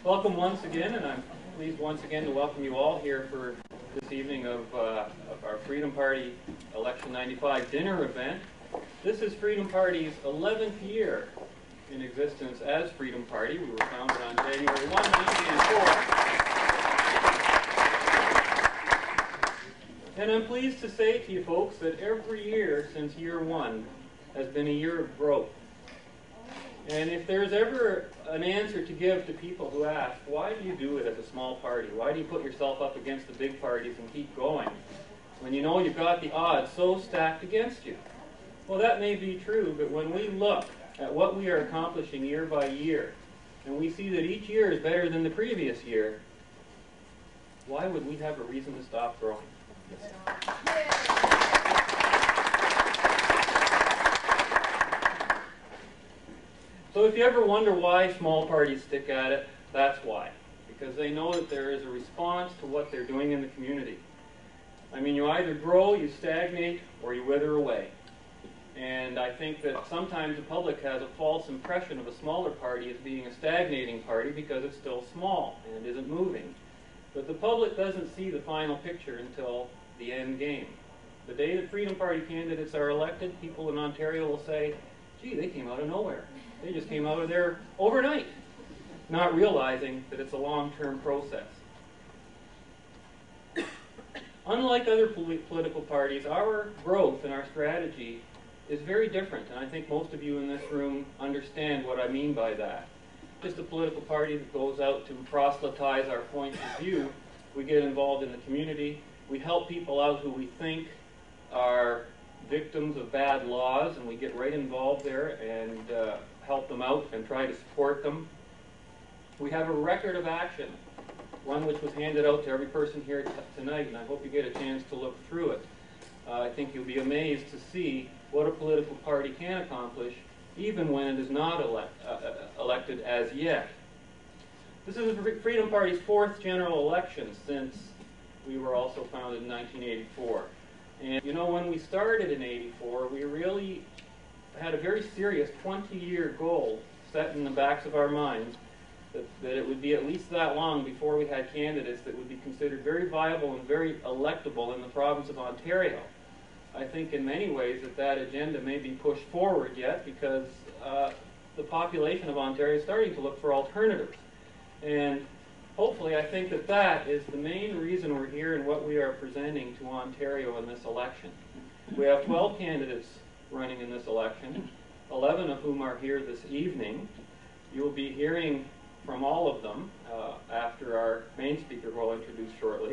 Welcome once again, and I'm pleased once again to welcome you all here for this evening of our Freedom Party Election 95 dinner event. This is Freedom Party's 11th year in existence as Freedom Party. We were founded on January 1, 1984. And I'm pleased to say to you folks that every year since year one has been a year of growth. And if there's ever an answer to give to people who ask, why do you do it as a small party? Why do you put yourself up against the big parties and keep going when you know you've got the odds so stacked against you? Well, that may be true, but when we look at what we are accomplishing year by year, and we see that each year is better than the previous year, why would we have a reason to stop growing? So if you ever wonder why small parties stick at it, that's why. Because they know that there is a response to what they're doing in the community. I mean, you either grow, you stagnate, or you wither away. And I think that sometimes the public has a false impression of a smaller party as being a stagnating party because it's still small and it isn't moving. But the public doesn't see the final picture until the end game. The day that Freedom Party candidates are elected, people in Ontario will say, gee, they came out of nowhere. They just came out of there overnight, not realizing that it's a long-term process. Unlike other political parties, our growth and our strategy is very different, and I think most of you in this room understand what I mean by that. Just a political party that goes out to proselytize our points of view. We get involved in the community. We help people out who we think are victims of bad laws, and we get right involved there and help them out and try to support them. We have a record of action, one which was handed out to every person here tonight, and I hope you get a chance to look through it. I think you'll be amazed to see what a political party can accomplish, even when it is not elected as yet. This is the Freedom Party's 4th general election since we were also founded in 1984. And you know, when we started in '84, we really had a very serious 20-year goal set in the backs of our minds that it would be at least that long before we had candidates that would be considered very viable and very electable in the province of Ontario. I think in many ways that agenda may be pushed forward yet because the population of Ontario is starting to look for alternatives. And hopefully, I think that is the main reason we're here and what we are presenting to Ontario in this election. We have 12 candidates running in this election, 11 of whom are here this evening. You'll be hearing from all of them after our main speaker, who I'll introduce shortly.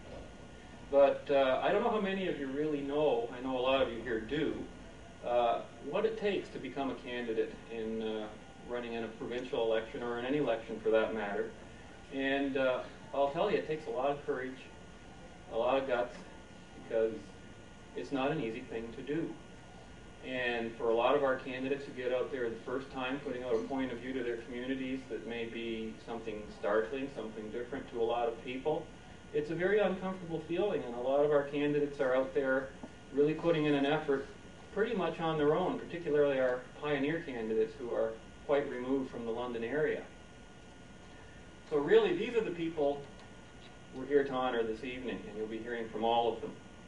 But I don't know how many of you really know, I know a lot of you here do, what it takes to become a candidate in running in a provincial election or in any election for that matter. And I'll tell you, it takes a lot of courage, a lot of guts, because it's not an easy thing to do. And for a lot of our candidates who get out there the first time putting out a point of view to their communities that may be something startling, something different to a lot of people, it's a very uncomfortable feeling, and a lot of our candidates are out there really putting in an effort pretty much on their own, particularly our pioneer candidates who are quite removed from the London area. So really, these are the people we're here to honor this evening, and you'll be hearing from all of them.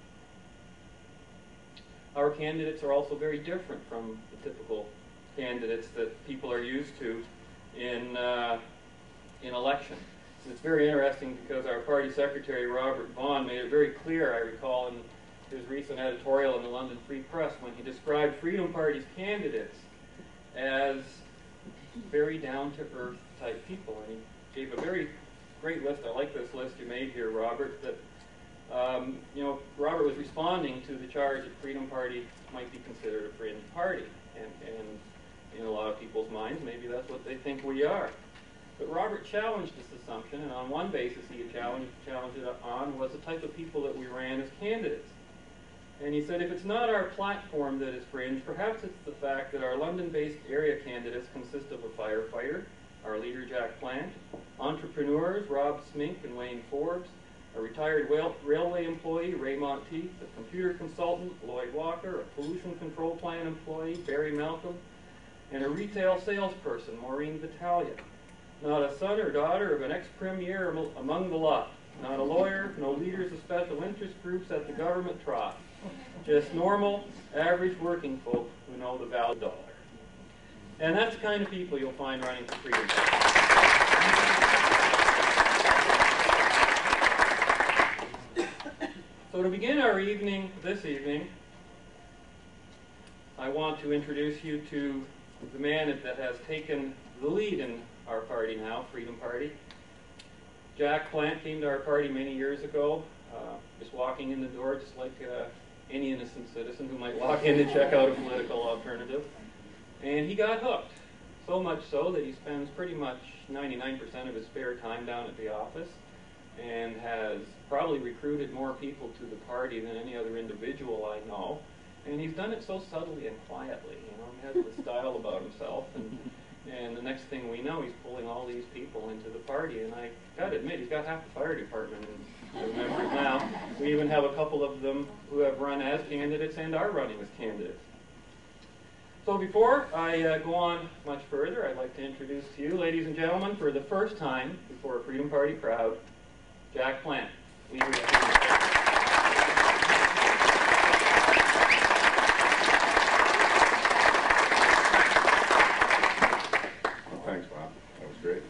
Our candidates are also very different from the typical candidates that people are used to in elections. And it's very interesting because our party secretary, Robert Vaughan, made it very clear, I recall, in his recent editorial in the London Free Press when he described Freedom Party's candidates as very down-to-earth type people. And he gave a very great list. I like this list you made here, Robert, that you know, Robert was responding to the charge that Freedom Party might be considered a fringe party. And in a lot of people's minds, maybe that's what they think we are. But Robert challenged this assumption, and on one basis he challenged it on was the type of people that we ran as candidates. And he said, if it's not our platform that is fringe, perhaps it's the fact that our London-based area candidates consist of a firefighter, our leader Jack Plant, entrepreneurs Rob Smink and Wayne Forbes, a retired railway employee, Ray Monteith, a computer consultant, Lloyd Walker, a pollution control plan employee, Barry Malcolm, and a retail salesperson, Maureen Vitalia. not a son or daughter of an ex-premier among the lot, not a lawyer, no leaders of special interest groups at the government trough, just normal, average working folk who know the value of the dollar. And that's the kind of people you'll find running for Freedom Party. So to begin our evening, this evening, I want to introduce you to the man that has taken the lead in our party now, Freedom Party. Jack Plant came to our party many years ago, just walking in the door, just like any innocent citizen who might walk in and check out a political alternative. And he got hooked, so much so that he spends pretty much 99% of his spare time down at the office and has probably recruited more people to the party than any other individual I know. And he's done it so subtly and quietly. You know, he has this style about himself, and the next thing we know, he's pulling all these people into the party. And I got to admit, he's got half the fire department as members now. We even have a couple of them who have run as candidates and are running as candidates. So before I go on much further, I'd like to introduce to you, ladies and gentlemen, for the first time before a Freedom Party crowd, Jack Plant. Leader of the Freedom Party. Thanks, Bob. That was great.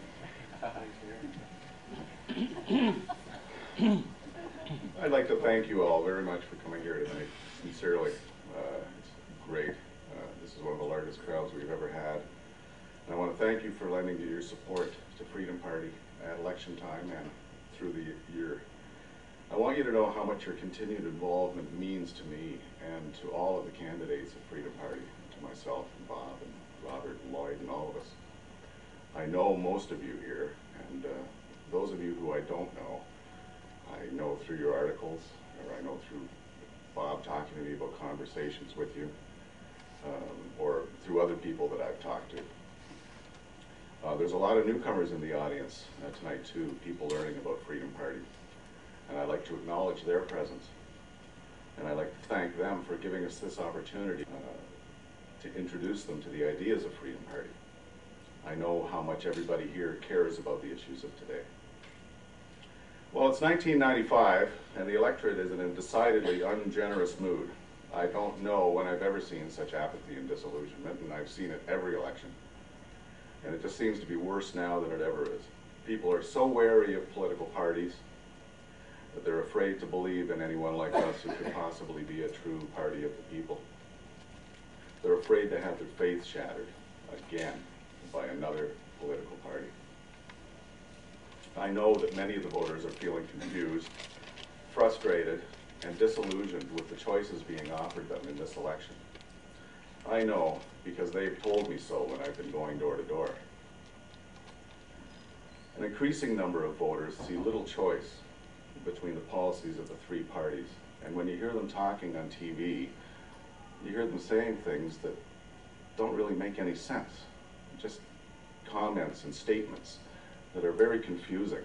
I'd like to thank you all very much for coming here tonight. Sincerely, it's great. This is one of the largest crowds we've ever had. And I want to thank you for lending your support to Freedom Party at election time and through the year. I want you to know how much your continued involvement means to me and to all of the candidates of Freedom Party, to myself and Bob and Robert and Lloyd and all of us. I know most of you here, and those of you who I don't know, I know through your articles, or I know through Bob talking to me about conversations with you, or through other people that I've talked to. There's a lot of newcomers in the audience tonight too, people learning about Freedom Party. And I'd like to acknowledge their presence. And I'd like to thank them for giving us this opportunity to introduce them to the ideas of Freedom Party. I know how much everybody here cares about the issues of today. Well, it's 1995, and the electorate is in a decidedly ungenerous mood. I don't know when I've ever seen such apathy and disillusionment, and I've seen it every election. And it just seems to be worse now than it ever is. People are so wary of political parties that they're afraid to believe in anyone like us who could possibly be a true party of the people. They're afraid to have their faith shattered again by another political party. I know that many of the voters are feeling confused, frustrated, and disillusioned with the choices being offered them in this election. I know because they've told me so when I've been going door to door. An increasing number of voters see little choice between the policies of the three parties. And when you hear them talking on TV, you hear them saying things that don't really make any sense. Just comments and statements that are very confusing.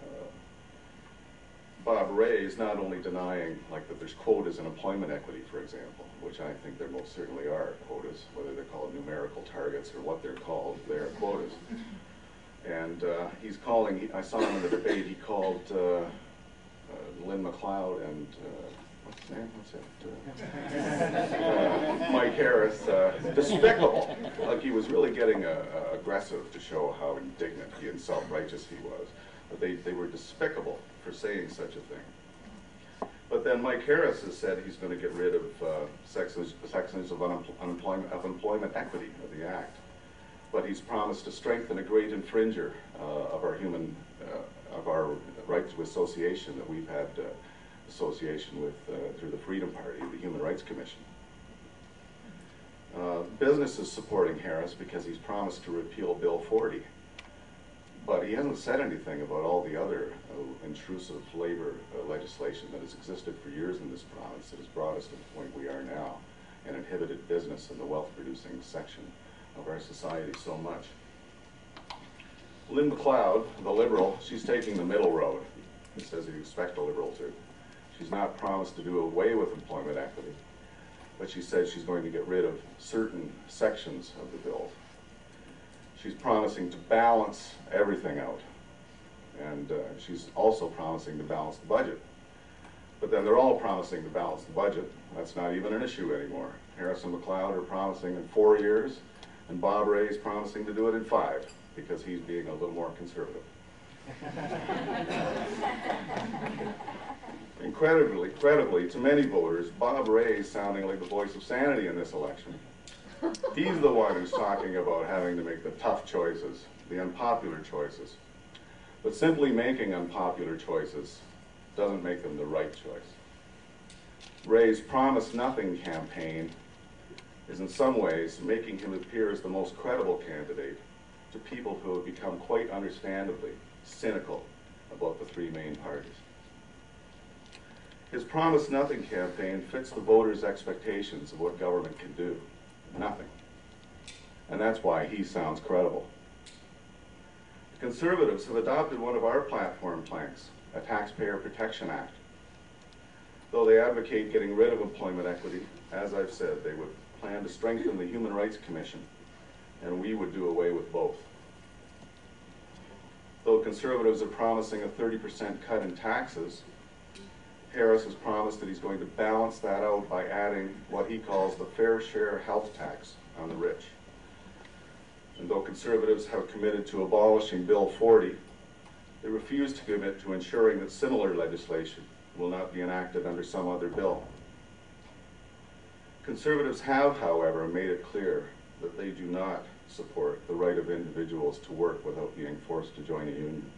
Bob Ray is not only denying that there's quotas in employment equity, for example, which I think there most certainly are quotas, whether they're called numerical targets or what they're called, they are quotas. And he's calling, I saw him in the debate, he called Lynn McLeod and, what's his name? Mike Harris, despicable. Like he was really getting aggressive to show how indignant and self-righteous he was. But they were despicable for saying such a thing. But then Mike Harris has said he's going to get rid of sections of employment equity of the Act. But he's promised to strengthen a great infringer of our right to association that we've had association with through the Freedom Party, the Human Rights Commission. Business is supporting Harris because he's promised to repeal Bill 40. But he hasn't said anything about all the other intrusive labor legislation that has existed for years in this province that has brought us to the point we are now and inhibited business in the wealth-producing section of our society so much. Lynn McLeod, the Liberal, she's taking the middle road, just as you expect a Liberal to. She's not promised to do away with employment equity, but she said she's going to get rid of certain sections of the bill. She's promising to balance everything out. And she's also promising to balance the budget. But then they're all promising to balance the budget. That's not even an issue anymore. Harris and McLeod are promising in 4 years, and Bob Ray is promising to do it in 5, because he's being a little more conservative. Incredibly, to many voters, Bob Ray is sounding like the voice of sanity in this election. He's the one who's talking about having to make the tough choices, the unpopular choices. But simply making unpopular choices doesn't make them the right choice. Ray's Promise Nothing campaign is in some ways making him appear as the most credible candidate to people who have become quite understandably cynical about the 3 main parties. His Promise Nothing campaign fits the voters' expectations of what government can do. Nothing. And that's why he sounds credible. The Conservatives have adopted one of our platform planks, a Taxpayer Protection Act. Though they advocate getting rid of employment equity, as I've said, they would plan to strengthen the Human Rights Commission, and we would do away with both. Though Conservatives are promising a 30% cut in taxes, Harris has promised that he's going to balance that out by adding what he calls the fair share health tax on the rich. And though Conservatives have committed to abolishing Bill 40, they refuse to commit to ensuring that similar legislation will not be enacted under some other bill. Conservatives have, however, made it clear that they do not support the right of individuals to work without being forced to join a union.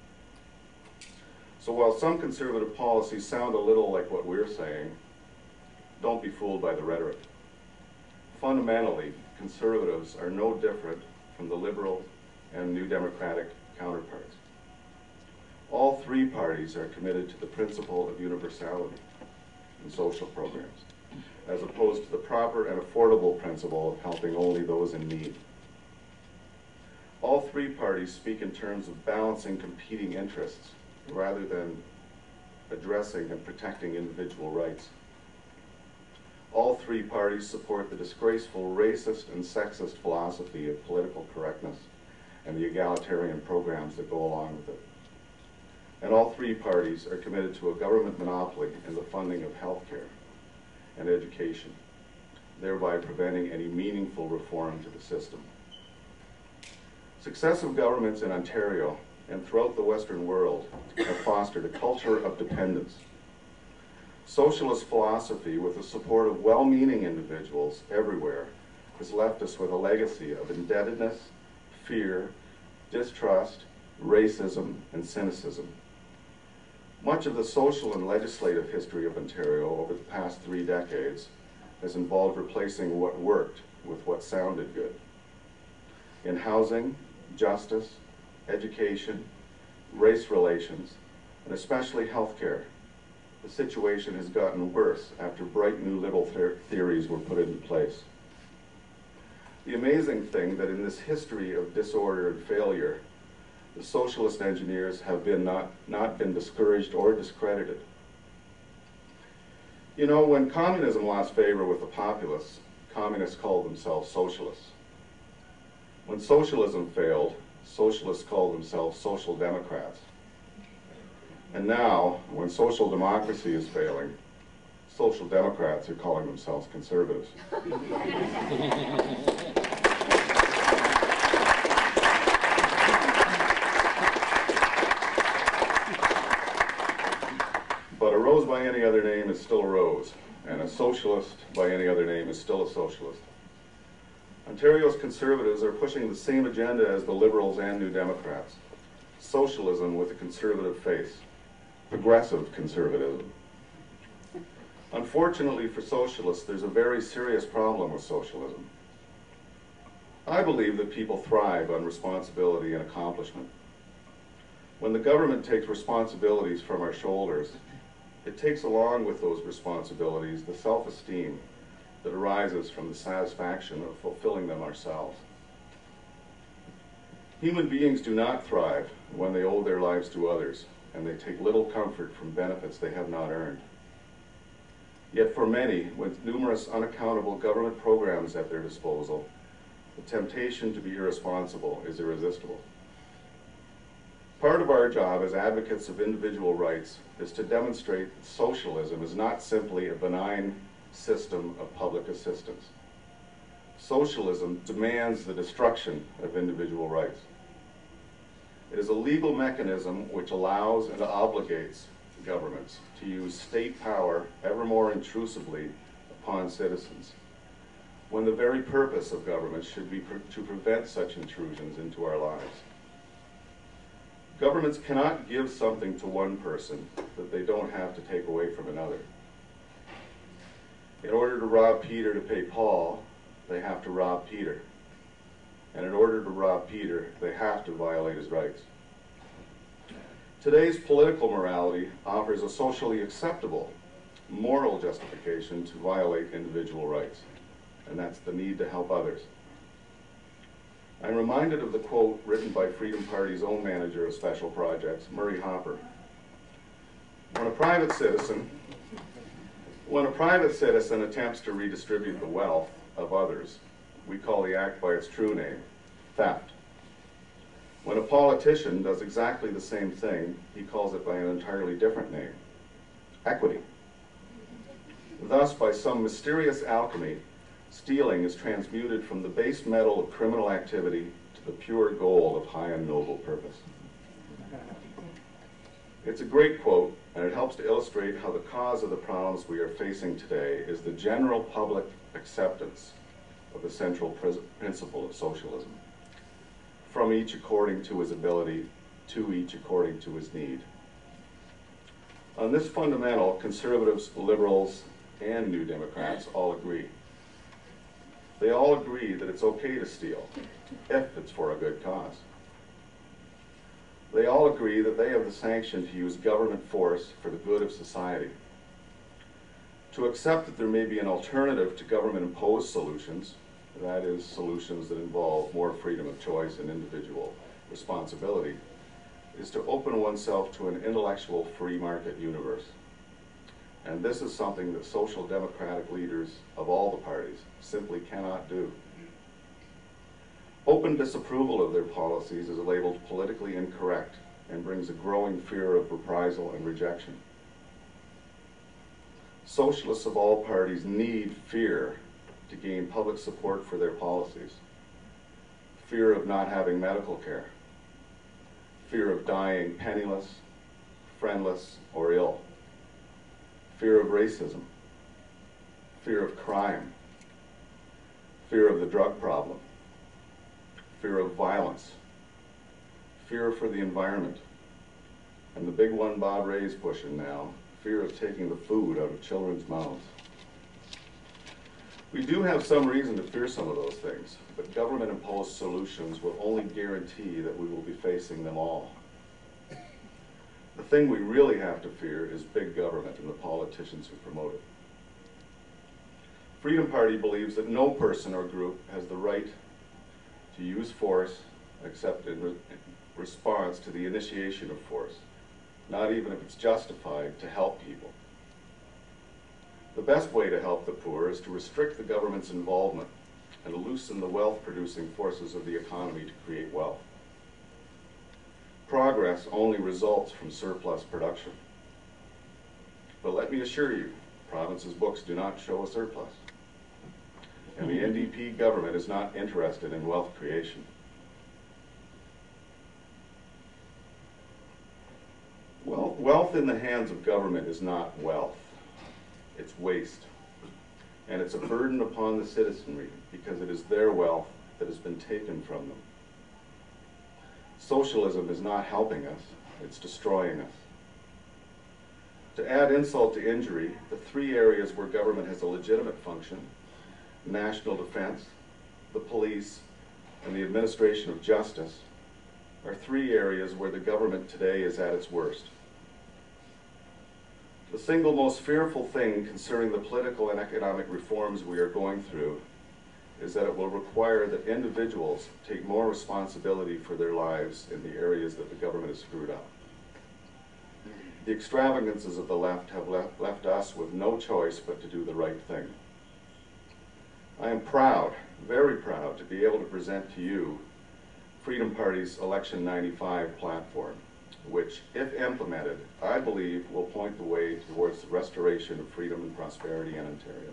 So while some conservative policies sound a little like what we're saying, don't be fooled by the rhetoric. Fundamentally, conservatives are no different from the Liberal and New Democratic counterparts. All 3 parties are committed to the principle of universality in social programs, as opposed to the proper and affordable principle of helping only those in need. All 3 parties speak in terms of balancing competing interests rather than addressing and protecting individual rights. All 3 parties support the disgraceful racist and sexist philosophy of political correctness and the egalitarian programs that go along with it. And all 3 parties are committed to a government monopoly in the funding of health care and education, thereby preventing any meaningful reform to the system. Successive governments in Ontario and throughout the Western world have fostered a culture of dependence. Socialist philosophy, with the support of well-meaning individuals everywhere, has left us with a legacy of indebtedness, fear, distrust, racism, and cynicism. Much of the social and legislative history of Ontario over the past 3 decades has involved replacing what worked with what sounded good. In housing, justice, education, race relations, and especially healthcare, the situation has gotten worse after bright new liberal theories were put into place. The amazing thing that in this history of disorder and failure, the socialist engineers have not been discouraged or discredited. You know, when communism lost favor with the populace, communists called themselves socialists. When socialism failed, socialists called themselves social democrats. And now, when social democracy is failing, social democrats are calling themselves conservatives. But a rose by any other name is still a rose, and a socialist by any other name is still a socialist. Ontario's Conservatives are pushing the same agenda as the Liberals and New Democrats. Socialism with a conservative face. Progressive conservatism. Unfortunately for socialists, there's a very serious problem with socialism. I believe that people thrive on responsibility and accomplishment. When the government takes responsibilities from our shoulders, it takes along with those responsibilities the self-esteem that arises from the satisfaction of fulfilling them ourselves. Human beings do not thrive when they owe their lives to others, and they take little comfort from benefits they have not earned. Yet for many, with numerous unaccountable government programs at their disposal, the temptation to be irresponsible is irresistible. Part of our job as advocates of individual rights is to demonstrate that socialism is not simply a benign system of public assistance. Socialism demands the destruction of individual rights. It is a legal mechanism which allows and obligates governments to use state power ever more intrusively upon citizens, when the very purpose of government should be to prevent such intrusions into our lives. Governments cannot give something to one person that they don't have to take away from another. In order to rob Peter to pay Paul, they have to rob Peter. And in order to rob Peter, they have to violate his rights. Today's political morality offers a socially acceptable, moral justification to violate individual rights, and that's the need to help others. I'm reminded of the quote written by Freedom Party's own manager of special projects, Murray Hopper. When a private citizen attempts to redistribute the wealth of others, we call the act by its true name, theft. When a politician does exactly the same thing, he calls it by an entirely different name, equity. Thus, by some mysterious alchemy, stealing is transmuted from the base metal of criminal activity to the pure gold of high and noble purpose. It's a great quote, and it helps to illustrate how the cause of the problems we are facing today is the general public acceptance of the central principle of socialism, from each according to his ability, to each according to his need. On this fundamental, conservatives, liberals, and New Democrats all agree. They all agree that it's okay to steal, if it's for a good cause. They all agree that they have the sanction to use government force for the good of society. To accept that there may be an alternative to government-imposed solutions, that is, solutions that involve more freedom of choice and individual responsibility, is to open oneself to an intellectual free market universe. And this is something that social democratic leaders of all the parties simply cannot do. Open disapproval of their policies is labeled politically incorrect and brings a growing fear of reprisal and rejection. Socialists of all parties need fear to gain public support for their policies. Fear of not having medical care. Fear of dying penniless, friendless, or ill. Fear of racism. Fear of crime. Fear of the drug problem. Fear of violence. Fear for the environment. And the big one Bob Ray's pushing now, fear of taking the food out of children's mouths. We do have some reason to fear some of those things, but government-imposed solutions will only guarantee that we will be facing them all. The thing we really have to fear is big government and the politicians who promote it. Freedom Party believes that no person or group has the right to use force except in response to the initiation of force, not even if it's justified to help people. The best way to help the poor is to restrict the government's involvement and loosen the wealth-producing forces of the economy to create wealth. Progress only results from surplus production. But let me assure you, province's books do not show a surplus. And the NDP government is not interested in wealth creation. Well, wealth in the hands of government is not wealth. It's waste. And it's a burden upon the citizenry because it is their wealth that has been taken from them. Socialism is not helping us, it's destroying us. To add insult to injury, the three areas where government has a legitimate function, national defense, the police, and the administration of justice, are three areas where the government today is at its worst. The single most fearful thing concerning the political and economic reforms we are going through is that it will require that individuals take more responsibility for their lives in the areas that the government has screwed up. The extravagances of the left have left us with no choice but to do the right thing. I am proud very proud to be able to present to you Freedom Party's Election 95 platform, which, if implemented, I believe will point the way towards the restoration of freedom and prosperity in Ontario.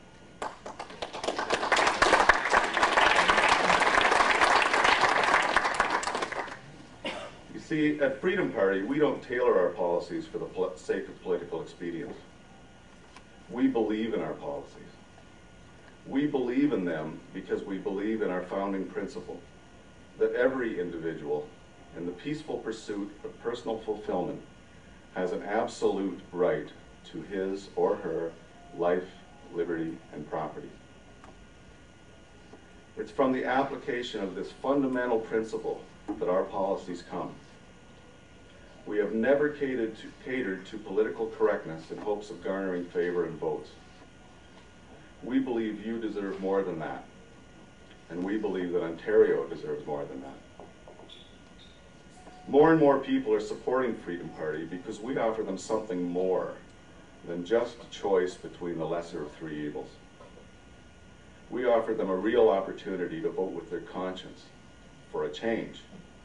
You see, at Freedom Party, we don't tailor our policies for the sake of political expedience. We believe in our policies. We believe in them because we believe in our founding principle that every individual, in the peaceful pursuit of personal fulfillment, has an absolute right to his or her life, liberty, and property. It's from the application of this fundamental principle that our policies come. We have never catered to political correctness in hopes of garnering favor and votes. We believe you deserve more than that, and we believe that Ontario deserves more than that. More and more people are supporting Freedom Party because we offer them something more than just a choice between the lesser of three evils. We offer them a real opportunity to vote with their conscience for a change.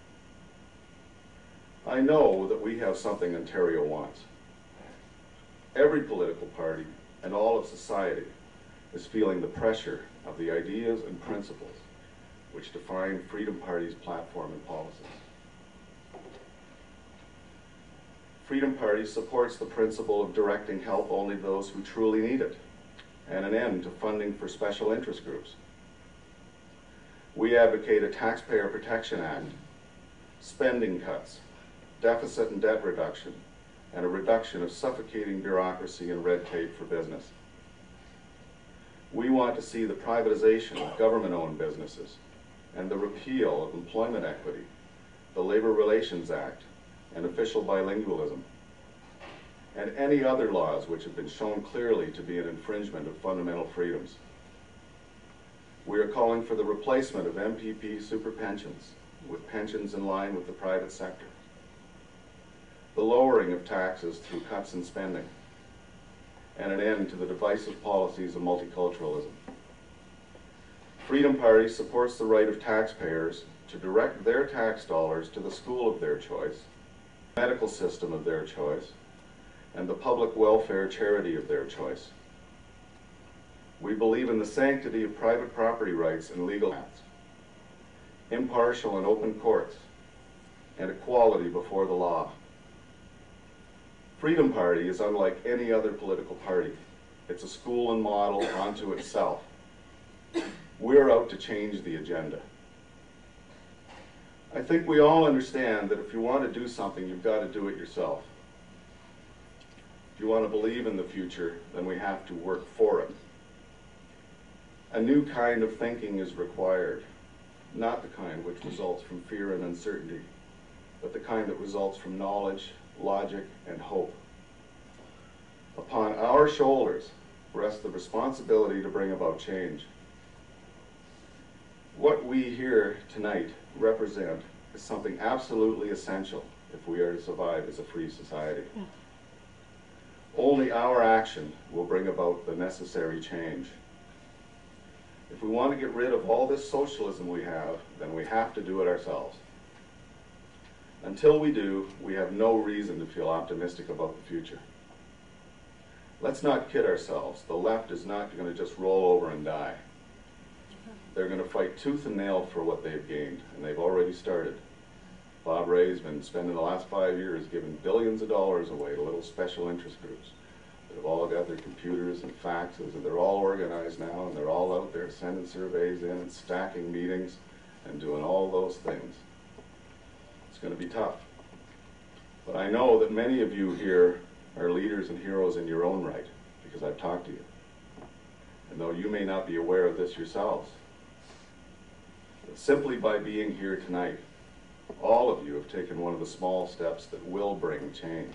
I know that we have something Ontario wants. Every political party and all of society is feeling the pressure of the ideas and principles which define Freedom Party's platform and policies. Freedom Party supports the principle of directing help only to those who truly need it, and an end to funding for special interest groups. We advocate a Taxpayer Protection Act, spending cuts, deficit and debt reduction, and a reduction of suffocating bureaucracy and red tape for business. We want to see the privatization of government-owned businesses and the repeal of employment equity, the Labor Relations Act, and official bilingualism, and any other laws which have been shown clearly to be an infringement of fundamental freedoms. We are calling for the replacement of MPP super pensions with pensions in line with the private sector, the lowering of taxes through cuts in spending, and an end to the divisive policies of multiculturalism. Freedom Party supports the right of taxpayers to direct their tax dollars to the school of their choice, medical system of their choice, and the public welfare charity of their choice. We believe in the sanctity of private property rights and legal acts, impartial and open courts, and equality before the law. Freedom Party is unlike any other political party. It's a school and model unto itself. We're out to change the agenda. I think we all understand that if you want to do something, you've got to do it yourself. If you want to believe in the future, then we have to work for it. A new kind of thinking is required, not the kind which results from fear and uncertainty, but the kind that results from knowledge, logic, and hope. Upon our shoulders rests the responsibility to bring about change. What we here tonight represent is something absolutely essential if we are to survive as a free society. Only our action will bring about the necessary change. If we want to get rid of all this socialism we have, then we have to do it ourselves. Until we do, we have no reason to feel optimistic about the future. Let's not kid ourselves. The left is not going to just roll over and die. They're going to fight tooth and nail for what they've gained, and they've already started. Bob Rae's been spending the last 5 years giving billions of dollars away to little special interest groups that have all got their computers and faxes, and they're all organized now, and they're all out there sending surveys in and stacking meetings and doing all those things. It's going to be tough. But I know that many of you here are leaders and heroes in your own right, because I've talked to you. And though you may not be aware of this yourselves, but simply by being here tonight, all of you have taken one of the small steps that will bring change.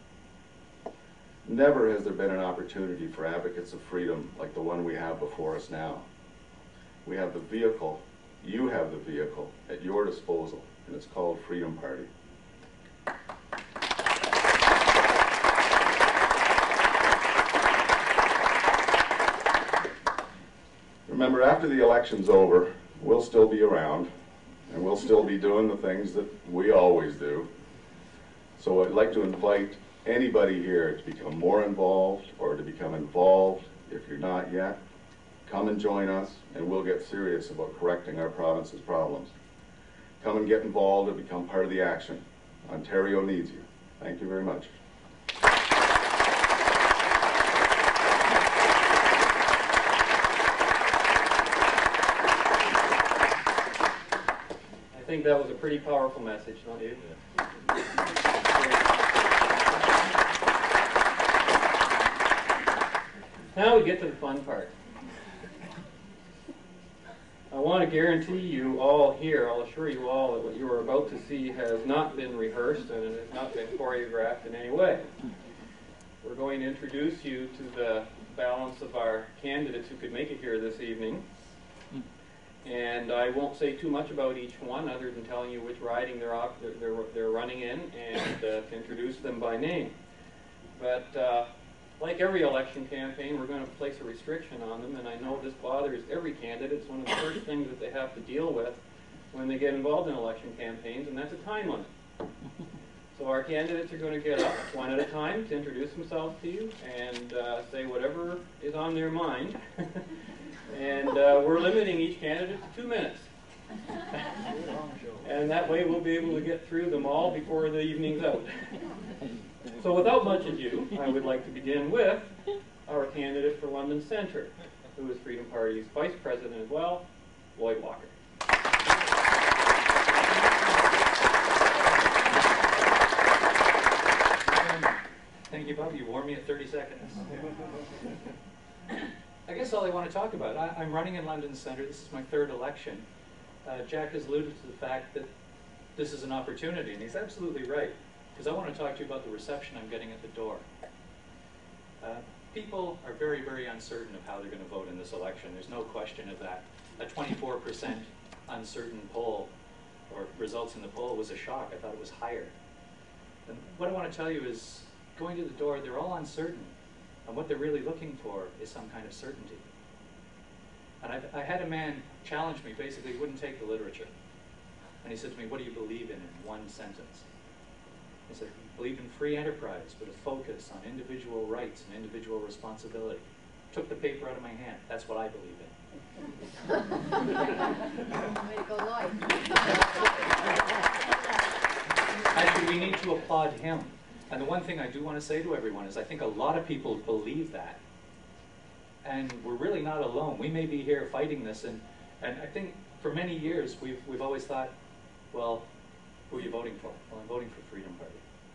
Never has there been an opportunity for advocates of freedom like the one we have before us now. We have the vehicle, you have the vehicle at your disposal, and it's called Freedom Party. Remember, after the election's over, we'll still be around, and we'll still be doing the things that we always do. So I'd like to invite anybody here to become more involved or to become involved if you're not yet. Come and join us, and we'll get serious about correcting our province's problems. Come and get involved and become part of the action. Ontario needs you. Thank you very much. I think that was a pretty powerful message, don't you? Now we get to the fun part. I want to guarantee you all here, I'll assure you all that what you are about to see has not been rehearsed and it has not been choreographed in any way. We're going to introduce you to the balance of our candidates who could make it here this evening. And I won't say too much about each one other than telling you which riding they're running in and to introduce them by name. But like every election campaign, we're going to place a restriction on them, and I know this bothers every candidate. It's one of the first things that they have to deal with when they get involved in election campaigns, and that's a time limit. So our candidates are going to get up one at a time to introduce themselves to you and say whatever is on their mind. And we're limiting each candidate to 2 minutes. And that way we'll be able to get through them all before the evening's out. So without much ado, I would like to begin with our candidate for London Centre, who is Freedom Party's Vice President as well, Lloyd Walker. Thank you, Bob. You warned me at 30 seconds. I guess all I want to talk about, I'm running in London Centre. This is my third election. Jack has alluded to the fact that this is an opportunity, and he's absolutely right, because I want to talk to you about the reception I'm getting at the door. People are very, very uncertain of how they're going to vote in this election. There's no question of that. A 24% uncertain poll, or results in the poll, was a shock. I thought it was higher. And what I want to tell you is, going to the door, they're all uncertain. And what they're really looking for is some kind of certainty. And I had a man challenge me, basically he wouldn't take the literature. And he said to me, what do you believe in one sentence? I said, I believe in free enterprise with a focus on individual rights and individual responsibility. Took the paper out of my hand. That's what I believe in. Way to go, Lloyd. Actually, we need to applaud him. And the one thing I do want to say to everyone is I think a lot of people believe that. And we're really not alone. We may be here fighting this, and I think for many years we've always thought, well, who are you voting for? Well, I'm voting for Freedom Party.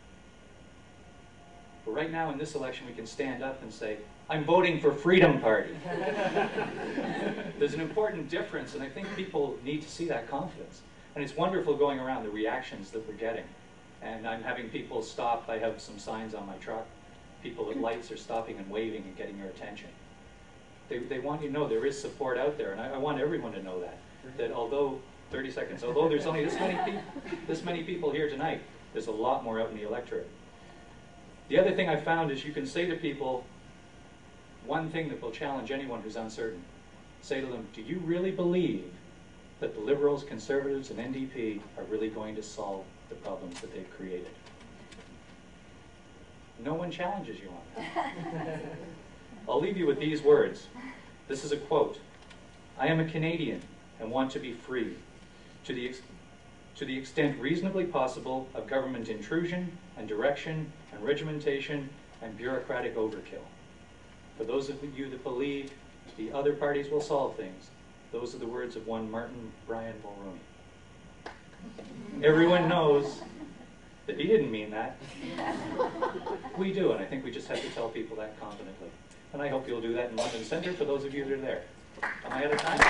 But right now in this election we can stand up and say, I'm voting for Freedom Party. There's an important difference, and I think people need to see that confidence. And it's wonderful going around the reactions that we're getting. And I'm having people stop. I have some signs on my truck. People at lights are stopping and waving and getting your attention. They want you to know there is support out there, and I want everyone to know that although, 30 seconds, although there's only this many people here tonight, there's a lot more out in the electorate. The other thing I found is you can say to people one thing that will challenge anyone who's uncertain. Say to them, do you really believe that the Liberals, Conservatives, and NDP are really going to solve the problems that they've created? No one challenges you on that. I'll leave you with these words. This is a quote. I am a Canadian and want to be free, to the extent reasonably possible of government intrusion and direction and regimentation and bureaucratic overkill. For those of you that believe the other parties will solve things, those are the words of one Martin Bryan Mulroney. Everyone knows that he didn't mean that. We do, and I think we just have to tell people that confidently. And I hope you'll do that in London Centre for those of you that are there. Am I out of time?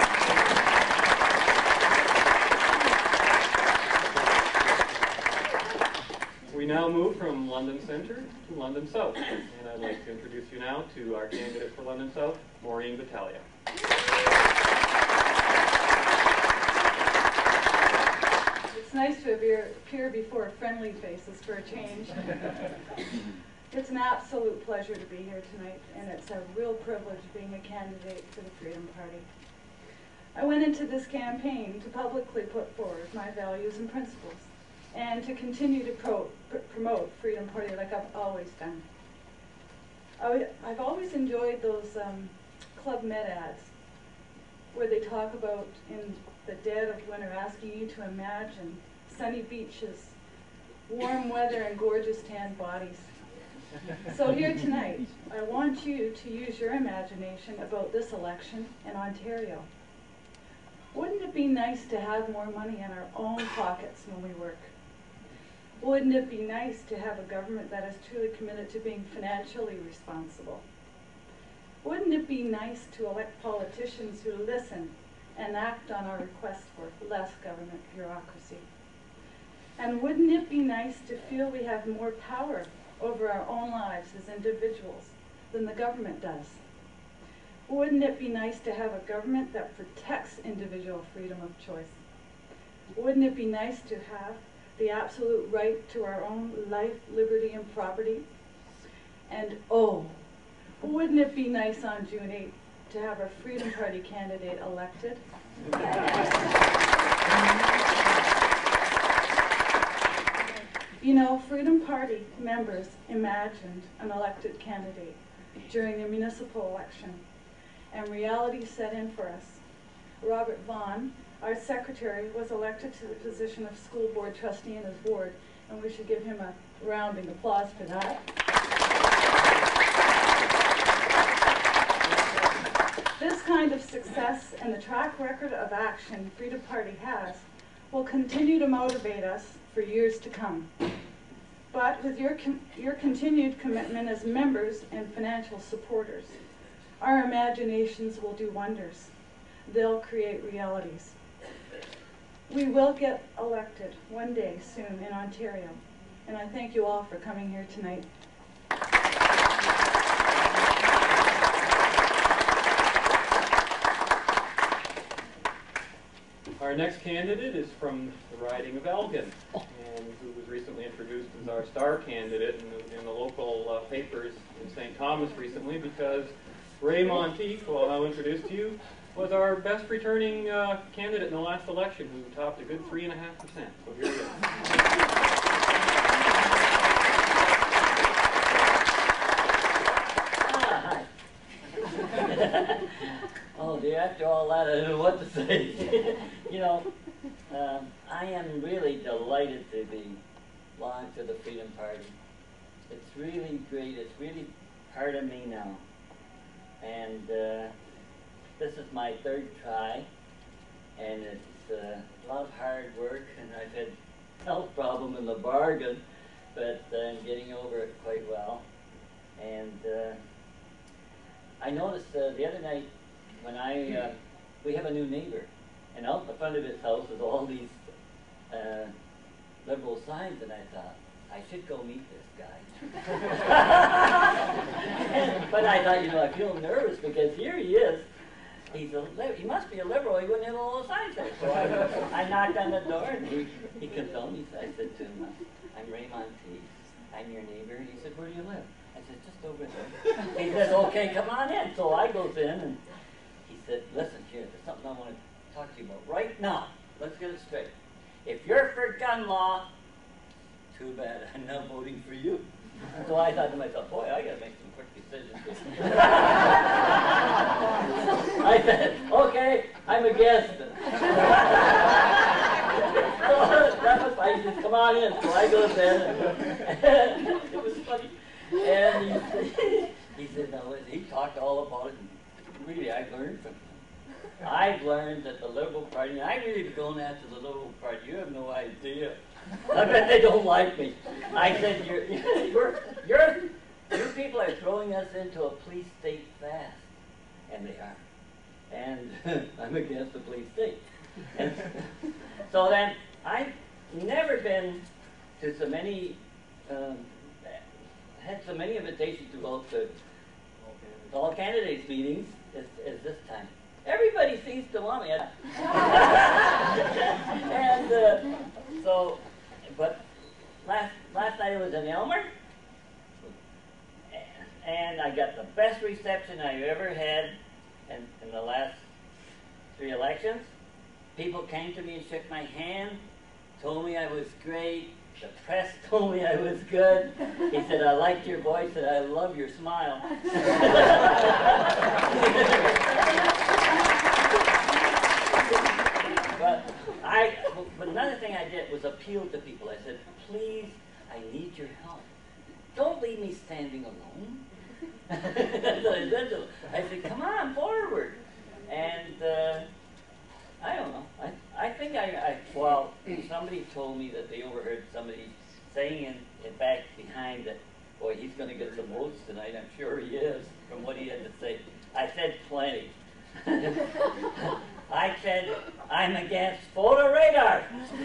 We now move from London Centre to London South. And I'd like to introduce you now to our candidate for London South, Maureen Battaglia. It's nice to appear before friendly faces for a change. It's an absolute pleasure to be here tonight, and it's a real privilege being a candidate for the Freedom Party. I went into this campaign to publicly put forward my values and principles, and to continue to promote Freedom Party like I've always done. I've always enjoyed those Club Med ads where they talk about, in the dead of winter, asking you to imagine sunny beaches, warm weather, and gorgeous tanned bodies. So here tonight, I want you to use your imagination about this election in Ontario. Wouldn't it be nice to have more money in our own pockets when we work? Wouldn't it be nice to have a government that is truly committed to being financially responsible? Wouldn't it be nice to elect politicians who listen and act on our request for less government bureaucracy? And wouldn't it be nice to feel we have more power over our own lives as individuals than the government does? Wouldn't it be nice to have a government that protects individual freedom of choice? Wouldn't it be nice to have the absolute right to our own life, liberty, and property? And oh, wouldn't it be nice on June 8th to have a Freedom Party candidate elected? You know, Freedom Party members imagined an elected candidate during the municipal election, and reality set in for us. Robert Vaughan, our secretary, was elected to the position of school board trustee in his ward, and we should give him a rounding applause for that. This kind of success and the track record of action Freedom Party has will continue to motivate us for years to come. But with your continued commitment as members and financial supporters, our imaginations will do wonders. They'll create realities. We will get elected one day soon in Ontario, and I thank you all for coming here tonight. Our next candidate is from the riding of Elgin, and who was recently introduced as our star candidate in the local papers in St. Thomas recently, because Ray Monteith, who I'll now introduce to you, was our best returning candidate in the last election, who topped a good 3.5%. So here he is. Oh dear, after all that, I don't know what to say. You know, I am really delighted to belong to the Freedom Party. It's really great. It's really part of me now. And this is my third try, and it's a lot of hard work, and I've had a health problem in the bargain, but I'm getting over it quite well. And I noticed the other night when we have a new neighbor, and out the front of his house is all these liberal signs, and I thought, I should go meet this guy. But I thought, you know, I feel nervous because here he is. He must be a liberal. He wouldn't have all those signs there. So I knocked on the door, and he comes on. I said to him, I'm Ray Monteith. I'm your neighbor. And he said, where do you live? I said, just over there. He said, okay, come on in. So I goes in, and he said, listen, here, there's something I want to talk to you about right now. Let's get it straight. If you're for gun law, too bad, I'm not voting for you. So I thought to myself, boy, I got to make some quick decisions. I said, okay, I'm against it. So that was fine. He said, come on in. So I go in, and it was funny. And he said, no, he talked all about it. And really, I learned from him. I've learned that the Liberal Party, and I really be going after the Liberal Party, you have no idea. I bet they don't like me. I said, you people are throwing us into a police state fast. And they are. And I'm against the police state. And so then, I've never been to so many, had so many invitations to go to all candidates meetings as this time. Everybody seems to want me. And so, but last night I was in Elmer, and I got the best reception I've ever had in the last 3 elections. People came to me and shook my hand, told me I was great. The press told me I was good. He said, I liked your voice and I love your smile. But another thing I did was appeal to people. I said, please, I need your help. Don't leave me standing alone. That's what I said to them. I said, come on, forward. And I don't know. I think well, somebody told me that they overheard somebody saying in back behind that, boy, he's going to get some votes tonight. I'm sure he is, from what he had to say. I said plenty. I said, I'm against photo radar.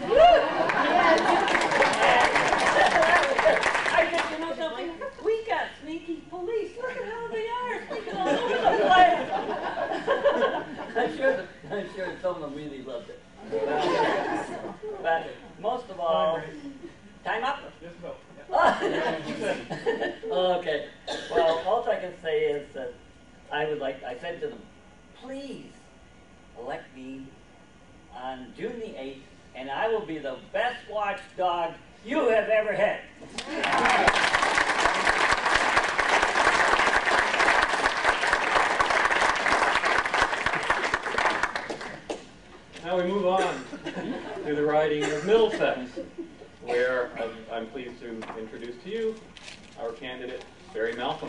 I said, you know something? We got sneaky police. Look at how they are, sneaking all over the place. I'm sure some of them really loved it. But most of all, time up? Okay. Well, all I can say is that I said to them, please elect me on June the 8th, and I will be the best watchdog you have ever had. Now we move on to the riding of Middlesex, where I'm pleased to introduce to you our candidate, Barry Malcolm.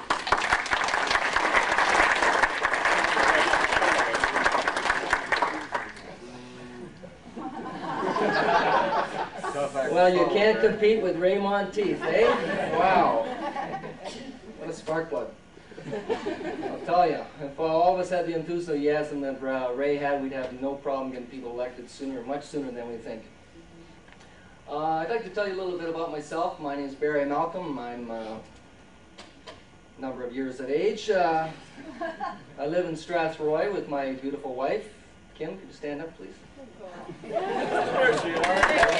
Well, you can't compete with Ray Monteith, eh? Wow. What a spark plug. I'll tell you, if all of us had the enthusiasm that Ray had, we'd have no problem getting people elected sooner, much sooner than we think. I'd like to tell you a little bit about myself. My name is Barry Malcolm. I'm a number of years of age. I live in Strathroy with my beautiful wife. Kim, could you stand up, please? There she are.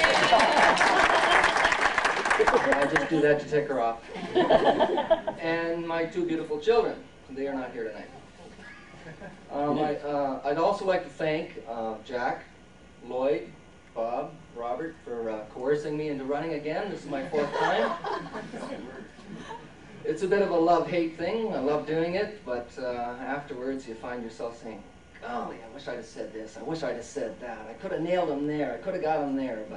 I just do that to tick her off. And my 2 beautiful children. They are not here tonight. I'd also like to thank Jack, Lloyd, Bob, Robert for coercing me into running again. This is my 4th time. It's a bit of a love-hate thing. I love doing it, but afterwards you find yourself saying, golly, I wish I'd have said this. I wish I'd have said that. I could have nailed him there. I could have got him there. But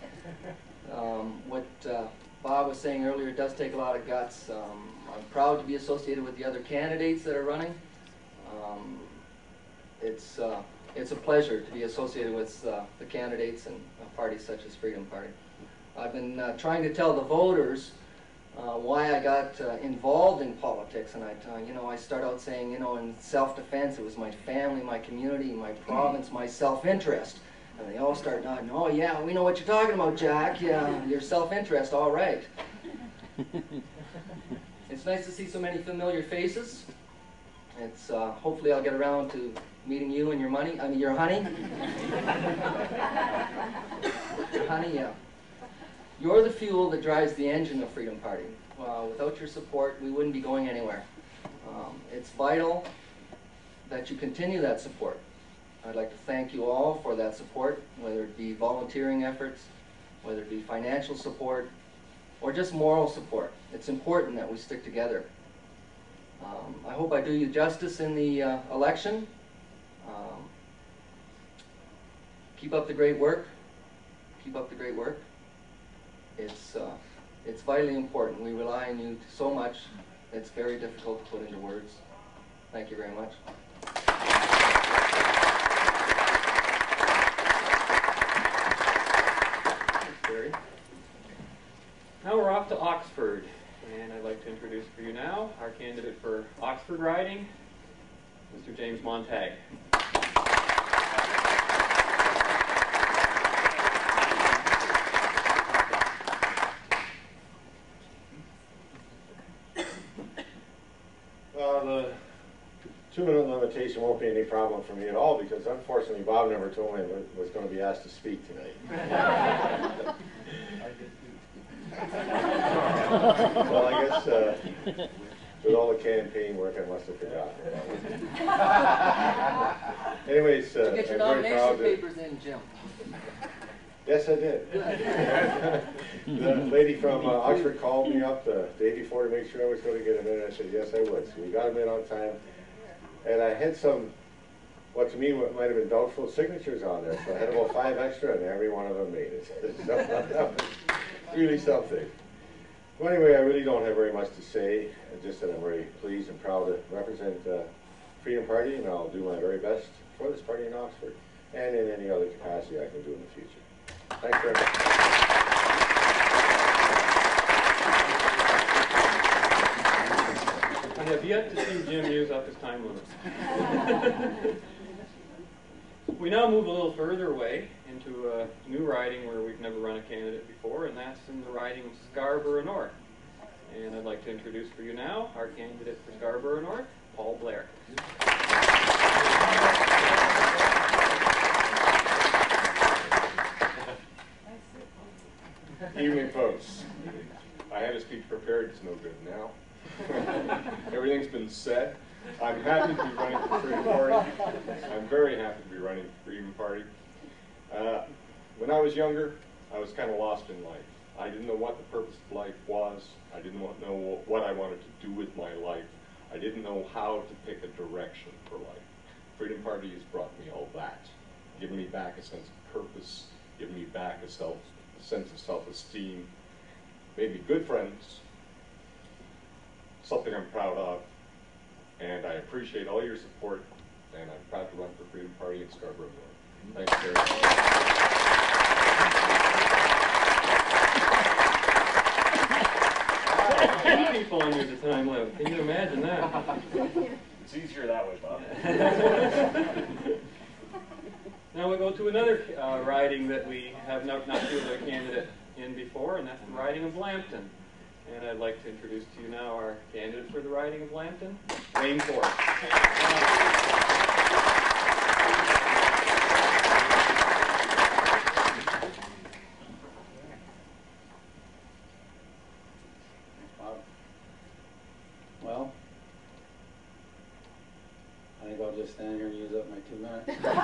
what Bob was saying earlier, it does take a lot of guts. I'm proud to be associated with the other candidates that are running. It's a pleasure to be associated with the candidates and parties such as Freedom Party. I've been trying to tell the voters why I got involved in politics, and I start out saying, in self-defense, it was my family, my community, my province, my self-interest, and they all start nodding. Oh yeah, we know what you're talking about, Jack. Yeah, your self-interest. All right. It's nice to see so many familiar faces. It's hopefully I'll get around to meeting you and your honey. Your honey, yeah. You're the fuel that drives the engine of Freedom Party. Without your support, we wouldn't be going anywhere. It's vital that you continue that support. I'd like to thank you all for that support, whether it be volunteering efforts, whether it be financial support, or just moral support. It's important that we stick together. I hope I do you justice in the election. Keep up the great work. Keep up the great work. It's vitally important. We rely on you so much. It's very difficult to put into words. Thank you very much. Thanks, Barry. Now we're off to Oxford, and I'd like to introduce for you now our candidate for Oxford riding, Mr. James Montag. The 2-minute limitation won't be any problem for me at all, because unfortunately Bob never told me I was going to be asked to speak tonight. Well, I guess I must have forgotten. Anyways, Did you get your I'm very proud nomination papers in, Jim? Yes, I did. The lady from Oxford called me up the day before to make sure I was going to get him in. I said, yes, I would. So we got him in on time. And I had some, what to me might have been doubtful signatures on there. So I had about 5 extra, and every one of them made it. So that was really something. Well, anyway, I really don't have very much to say. Just that I'm very pleased and proud to represent Freedom Party, and I'll do my very best for this party in Oxford and in any other capacity I can do in the future. Thanks very much. I have yet to see Jim use up his time limits. We now move a little further away into a new riding where we've never run a candidate before, and that's in the riding of Scarborough North. And I'd like to introduce for you now our candidate for Scarborough North, Paul Blair. Evening, folks. I had a speech prepared, it's no good now. Everything's been said. I'm happy to be running for Freedom Party. I'm very happy to be running for Freedom Party. When I was younger, I was kind of lost in life. I didn't know what the purpose of life was. I didn't know what I wanted to do with my life. I didn't know how to pick a direction for life. Freedom Party has brought me all that, given me back a sense of purpose, given me back a sense of self-esteem, made me good friends, something I'm proud of, and I appreciate all your support, and I'm proud to run for Freedom Party in Scarborough North. Thanks very much. Two people under the time limit. Can you imagine that? It's easier that way, Bob. Now we go to another riding that we have not put a candidate in before, and that's the riding of Lambton. And I'd like to introduce to you now our candidate for the riding of Lambton, Wayne Ford. Well, I think I'll just stand here and use up my 2 minutes.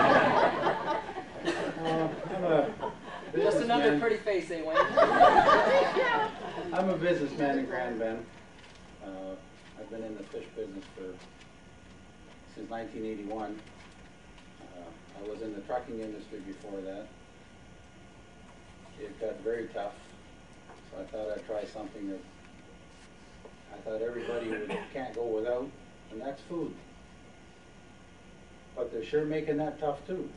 Just another pretty face, eh, Wayne? I'm a businessman in Grand Bend. I've been in the fish business since 1981. I was in the trucking industry before that. It got very tough, so I thought I'd try something that I thought everybody can't go without, and that's food. But they're sure making that tough too.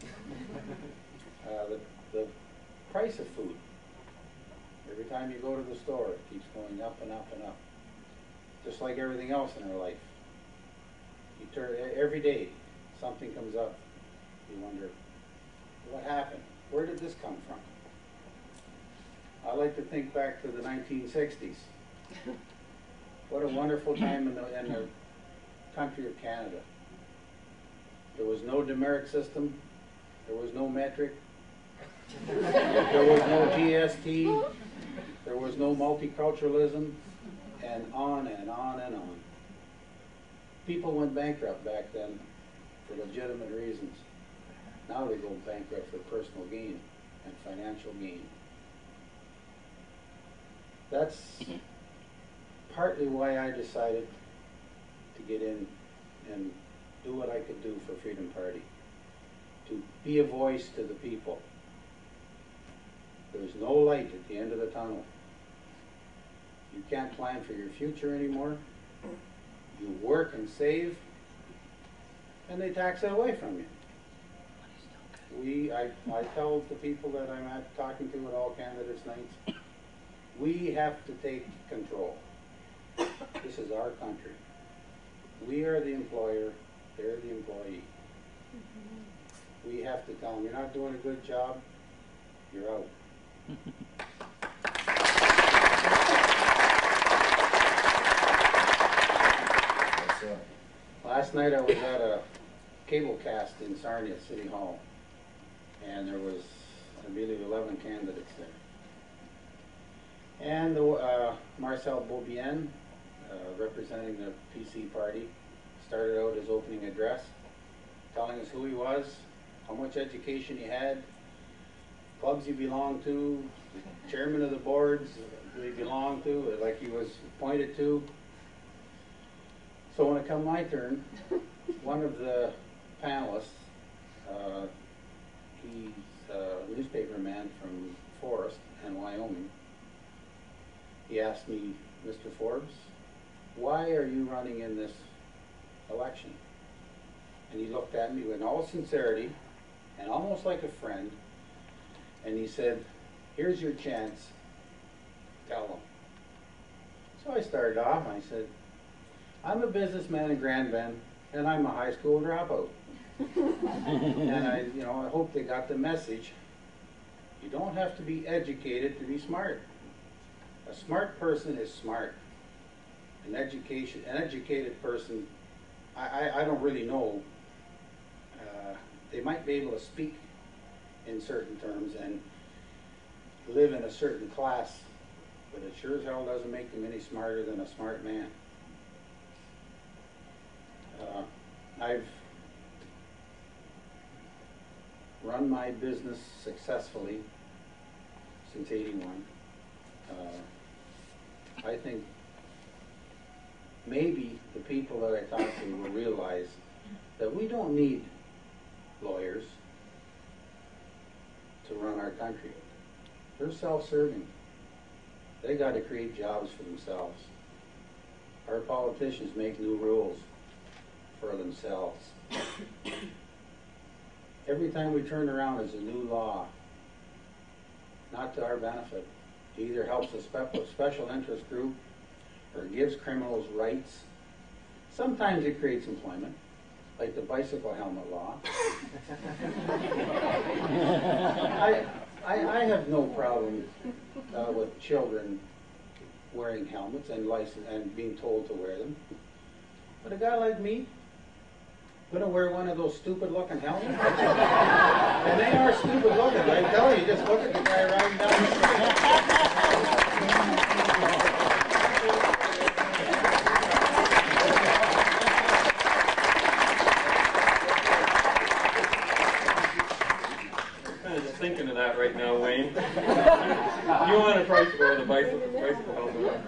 The price of food, every time you go to the store, it keeps going up and up and up. Just like everything else in our life. Every day, something comes up. You wonder, what happened? Where did this come from? I like to think back to the 1960s. What a wonderful time in the country of Canada. There was no demerit system. There was no metric. There was no GST. There was no multiculturalism. And on and on and on. People went bankrupt back then for legitimate reasons. Now they go bankrupt for personal gain and financial gain. That's partly why I decided to get in and do what I could do for Freedom Party. To be a voice to the people. There's no light at the end of the tunnel. You can't plan for your future anymore. You work and save, and they tax it away from you. I tell the people that I'm talking to at all candidates nights, we have to take control. This is our country. We are the employer, they're the employee. We have to tell them, you're not doing a good job, you're out. Last night I was at a cable cast in Sarnia City Hall, and there was, I believe, 11 candidates there. And Marcel Beaubien, representing the PC party, started out his opening address, telling us who he was, how much education he had, clubs he belonged to, the chairman of the boards that he belonged to, like he was appointed to. So when it come my turn, one of the panelists, he's a newspaper man from Forest and Wyoming, he asked me, Mr. Forbes, why are you running in this election? And he looked at me with all sincerity and almost like a friend, and he said, here's your chance, tell them. So I started off, I said, I'm a businessman in Grand Bend, and I'm a high school dropout. And I hope they got the message. You don't have to be educated to be smart. A smart person is smart. An educated person, I don't really know. They might be able to speak in certain terms and live in a certain class, but it sure as hell doesn't make them any smarter than a smart man. I've run my business successfully since '81. I think maybe the people that I talk to will realize that we don't need lawyers to run our country. They're self-serving. They got to create jobs for themselves. Our politicians make new rules for themselves. Every time we turn around is a new law, not to our benefit. It either helps a special interest group or gives criminals rights. Sometimes it creates employment, like the bicycle helmet law. I have no problem with children wearing helmets and being told to wear them. But a guy like me, gonna wear one of those stupid looking helmets? And they are stupid looking, I tell you, just look at the guy riding down the street. I'm kind of just thinking of that right now, Wayne. You want a price for the bicycle helmet.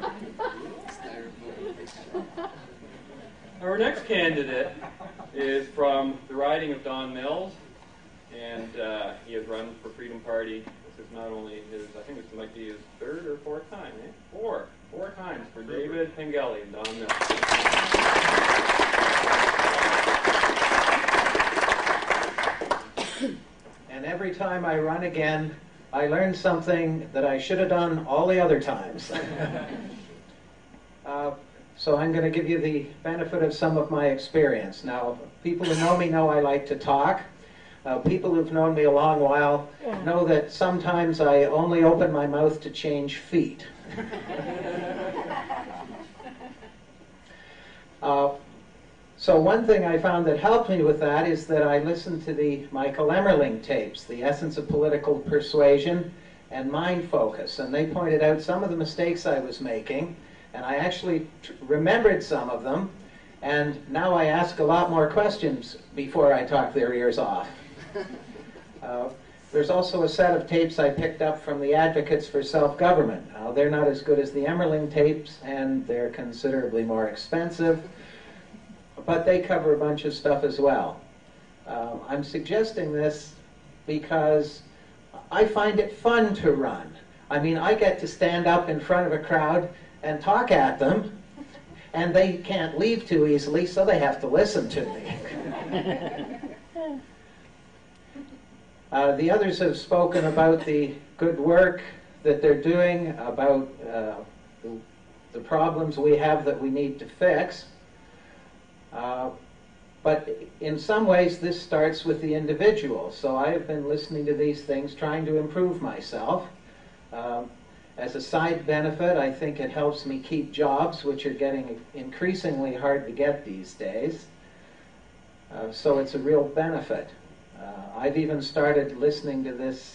Our next candidate is from the riding of Don Mills, and he has run for Freedom Party. This is not only his, I think it might be his third or fourth time, eh? Four times for David Pengelly and Don Mills. And every time I run again, I learn something that I should have done all the other times. So I'm going to give you the benefit of some of my experience. Now, people who know me know I like to talk. People who've known me a long while know that sometimes I only open my mouth to change feet. So one thing I found that helped me with that is that I listened to the Michael Emmerling tapes, The Essence of Political Persuasion and Mind Focus, and they pointed out some of the mistakes I was making. And I actually remembered some of them, and now I ask a lot more questions before I talk their ears off. There's also a set of tapes I picked up from the Advocates for Self-Government. Now, they're not as good as the Emmerling tapes, and they're considerably more expensive, but they cover a bunch of stuff as well. I'm suggesting this because I find it fun to run. I mean, I get to stand up in front of a crowd and talk at them, and they can't leave too easily, so they have to listen to me. The others have spoken about the good work that they're doing, about the problems we have that we need to fix. But in some ways, this starts with the individual. So I have been listening to these things, trying to improve myself. As a side benefit, I think it helps me keep jobs, which are getting increasingly hard to get these days. So it's a real benefit. I've even started listening to this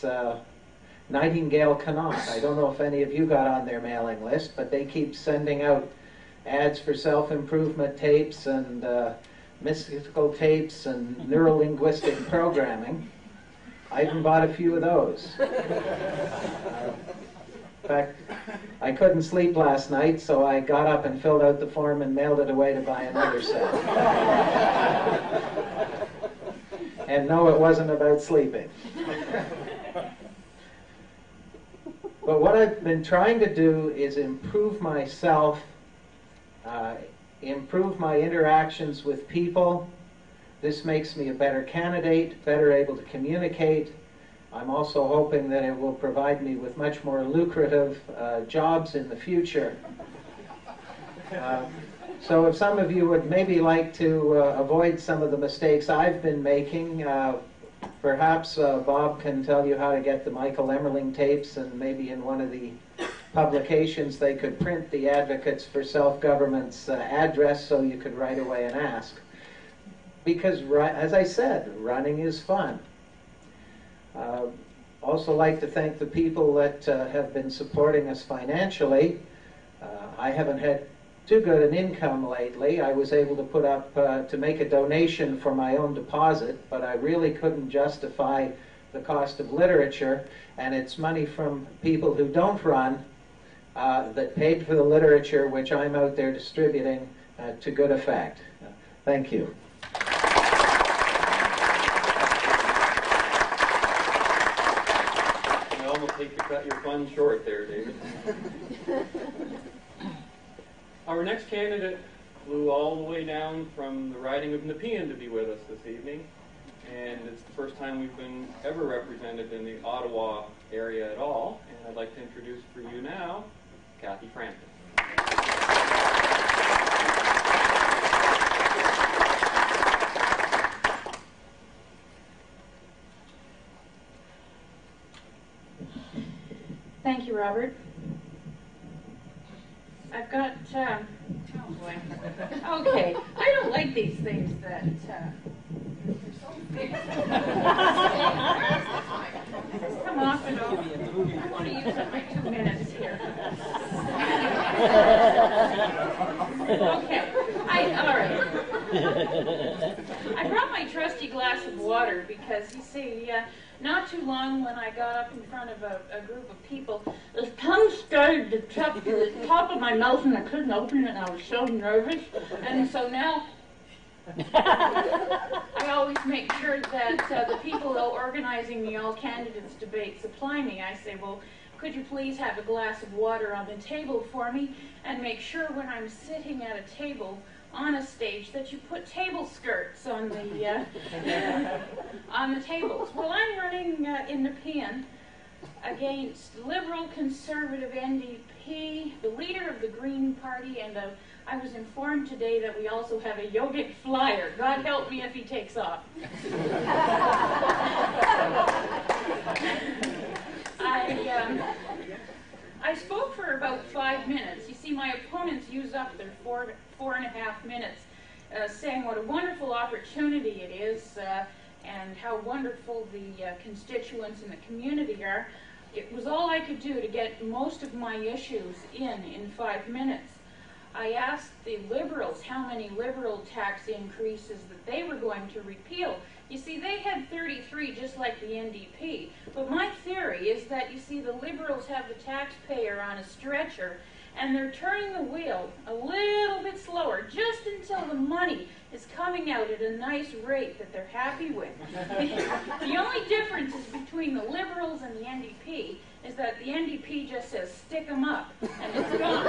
Nightingale Connaught. I don't know if any of you got on their mailing list, but they keep sending out ads for self-improvement tapes and mystical tapes and neurolinguistic programming. I even bought a few of those. In fact, I couldn't sleep last night, so I got up and filled out the form and mailed it away to buy another set. And no, it wasn't about sleeping. But what I've been trying to do is improve myself, improve my interactions with people. This makes me a better candidate, better able to communicate. I'm also hoping that it will provide me with much more lucrative jobs in the future. So if some of you would maybe like to avoid some of the mistakes I've been making, perhaps Bob can tell you how to get the Michael Emmerling tapes, and maybe in one of the publications they could print the Advocates for Self-Government's address so you could right away and ask. Because, as I said, running is fun. Also like to thank the people that have been supporting us financially. I haven't had too good an income lately. I was able to put up, to make a donation for my own deposit, but I really couldn't justify the cost of literature, and it's money from people who don't run that paid for the literature, which I'm out there distributing to good effect. Thank you. I almost hate to cut your fun short there, David. Our next candidate flew all the way down from the riding of Nepean to be with us this evening, and it's the first time we've been ever represented in the Ottawa area at all, and I'd like to introduce for you now, Kathy Frampton. Thank you, Robert. I've got, oh boy. Okay, I don't like these things that, just come off and off. I want to use up my 2 minutes here. Okay, all right. I brought my trusty glass of water because, you see, not too long when I got up in front of a group of people, the tongue started to tuck to the top of my mouth and I couldn't open it and I was so nervous. And so now I always make sure that the people who are organizing the all candidates debate supply me. I say, well, could you please have a glass of water on the table for me, and make sure when I'm sitting at a table on a stage that you put table skirts on the on the tables. Well, I'm running in Nepean against Liberal Conservative NDP, the leader of the Green Party, and I was informed today that we also have a yogic flyer. God help me if he takes off. I spoke for about 5 minutes. You see, my opponents use up their 4.5 minutes saying what a wonderful opportunity it is and how wonderful the constituents in the community are. It was all I could do to get most of my issues in 5 minutes. I asked the Liberals how many Liberal tax increases that they were going to repeal. You see, they had 33, just like the NDP. But my theory is that, you see, the Liberals have the taxpayer on a stretcher, and they're turning the wheel a little bit slower, just until the money is coming out at a nice rate that they're happy with. The only difference is between the Liberals and the NDP is that the NDP just says, stick 'em up, and it's gone.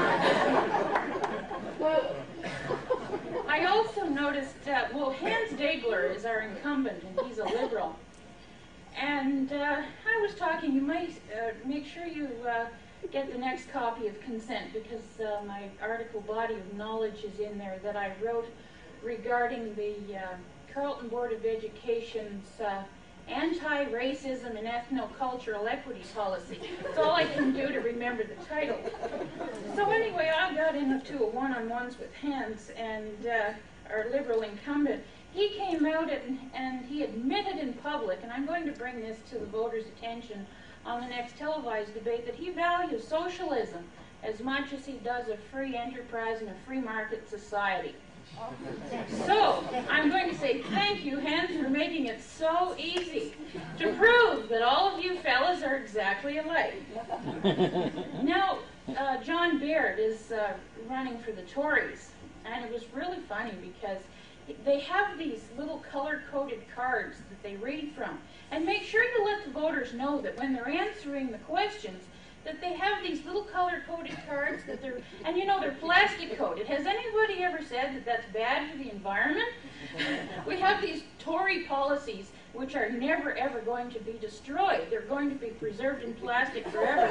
I also noticed, well, Hans Degler is our incumbent, and he's a Liberal. And I was talking, you might make sure you get the next copy of Consent, because my article Body of Knowledge is in there that I wrote regarding the Carleton Board of Education's anti-racism and ethno-cultural equity policy. It's all I can do to remember the title. So anyway, I got into a one-on-ones with Hans and our Liberal incumbent. He came out and he admitted in public, and I'm going to bring this to the voters' attention on the next televised debate, that he values socialism as much as he does of free enterprise and a free market society. So, I'm going to say thank you, Hans, for making it so easy to prove that all of you fellas are exactly alike. Now, John Baird is running for the Tories, and it was really funny because they have these little color-coded cards that they read from. And make sure you let the voters know that when they're answering the questions, that they have these little color-coded cards that they're, and you know, they're plastic-coated. Has anybody ever said that that's bad for the environment? We have these Tory policies which are never ever going to be destroyed. They're going to be preserved in plastic forever.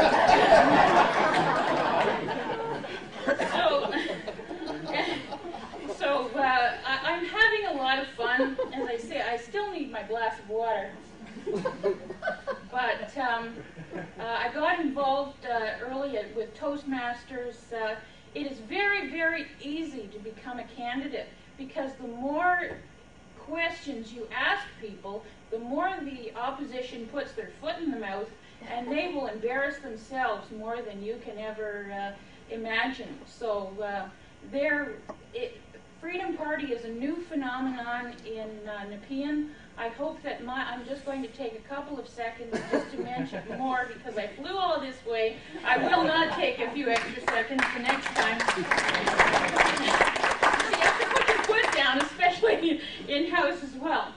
So I'm having a lot of fun. As I say, I still need my glass of water. But I got involved early with Toastmasters. It is very, very easy to become a candidate because the more questions you ask people, the more the opposition puts their foot in the mouth, and they will embarrass themselves more than you can ever imagine. So Freedom Party is a new phenomenon in Nepean. I hope that I'm just going to take a couple of seconds just to mention more because I flew all this way. I will not take a few extra seconds the next time. You have to put your foot down, especially in-house as well.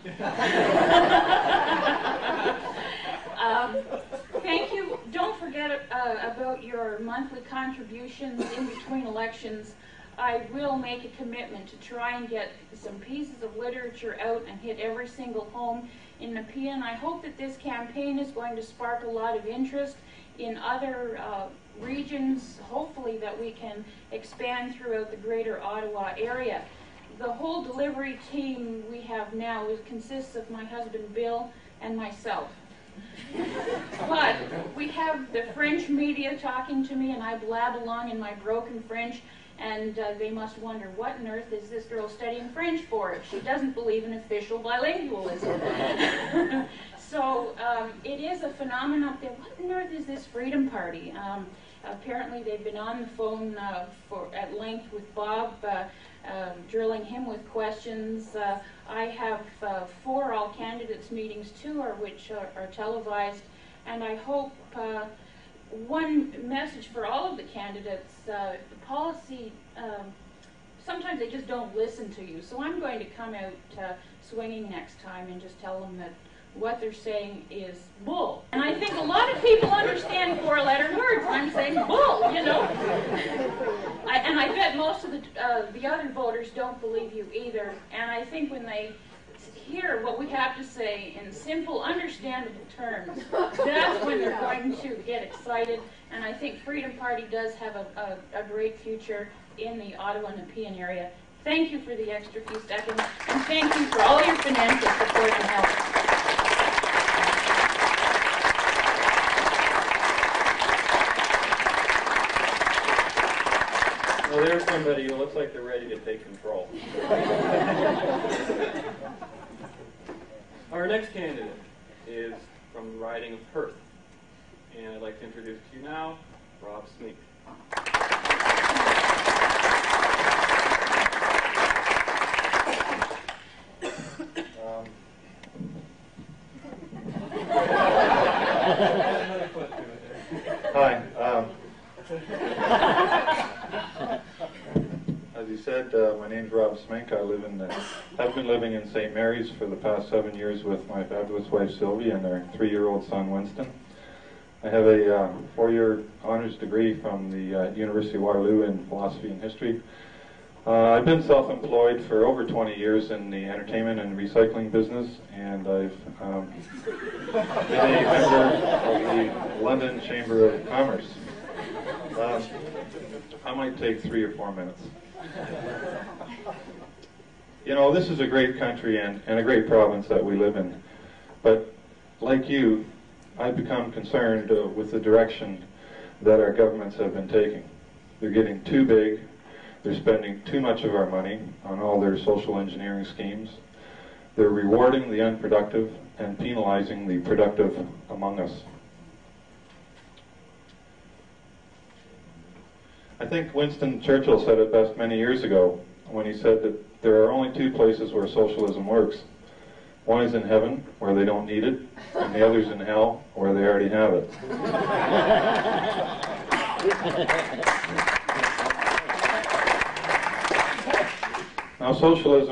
Thank you. Don't forget about your monthly contributions in between elections. I will make a commitment to try and get some pieces of literature out and hit every single home in Nepean. I hope that this campaign is going to spark a lot of interest in other regions, hopefully that we can expand throughout the greater Ottawa area. The whole delivery team we have now consists of my husband Bill and myself. But we have the French media talking to me and I blab along in my broken French. And they must wonder, what on earth is this girl studying French for if she doesn't believe in official bilingualism? So it is a phenomenon up there. What on earth is this Freedom Party? Apparently they've been on the phone at length with Bob, drilling him with questions. I have 4 all candidates meetings, 2 of which are televised, and I hope one message for all of the candidates, the policy, sometimes they just don't listen to you. So I'm going to come out swinging next time and just tell them that what they're saying is bull. And I think a lot of people understand 4-letter words. I'm saying bull, you know. And I bet most of the other voters don't believe you either. And I think when they hear what we have to say in simple, understandable terms, that's when they're going to get excited. And I think Freedom Party does have a great future in the Ottawa Nepean area. Thank you for the extra few seconds, and thank you for all your financial support and help. Well, there's somebody who looks like they're ready to take control. Our next candidate is from the riding of Perth, and I'd like to introduce to you now Rob Smink. Hi. As you said, my name's Rob Smink. I've been living in St. Mary's for the past 7 years with my fabulous wife Sylvie and their 3-year-old son Winston. I have a 4-year honors degree from the University of Waterloo in philosophy and history. I've been self-employed for over 20 years in the entertainment and recycling business, and I've been a member of the London Chamber of Commerce. I might take 3 or 4 minutes. You know, this is a great country and a great province that we live in, but like you, I've become concerned with the direction that our governments have been taking. They're getting too big. They're spending too much of our money on all their social engineering schemes. They're rewarding the unproductive and penalizing the productive among us. think Winston Churchill said it best many years ago when he said that there are only two places where socialism works. One is in heaven, where they don't need it, and the other's in hell, where they already have it. Now, socialism,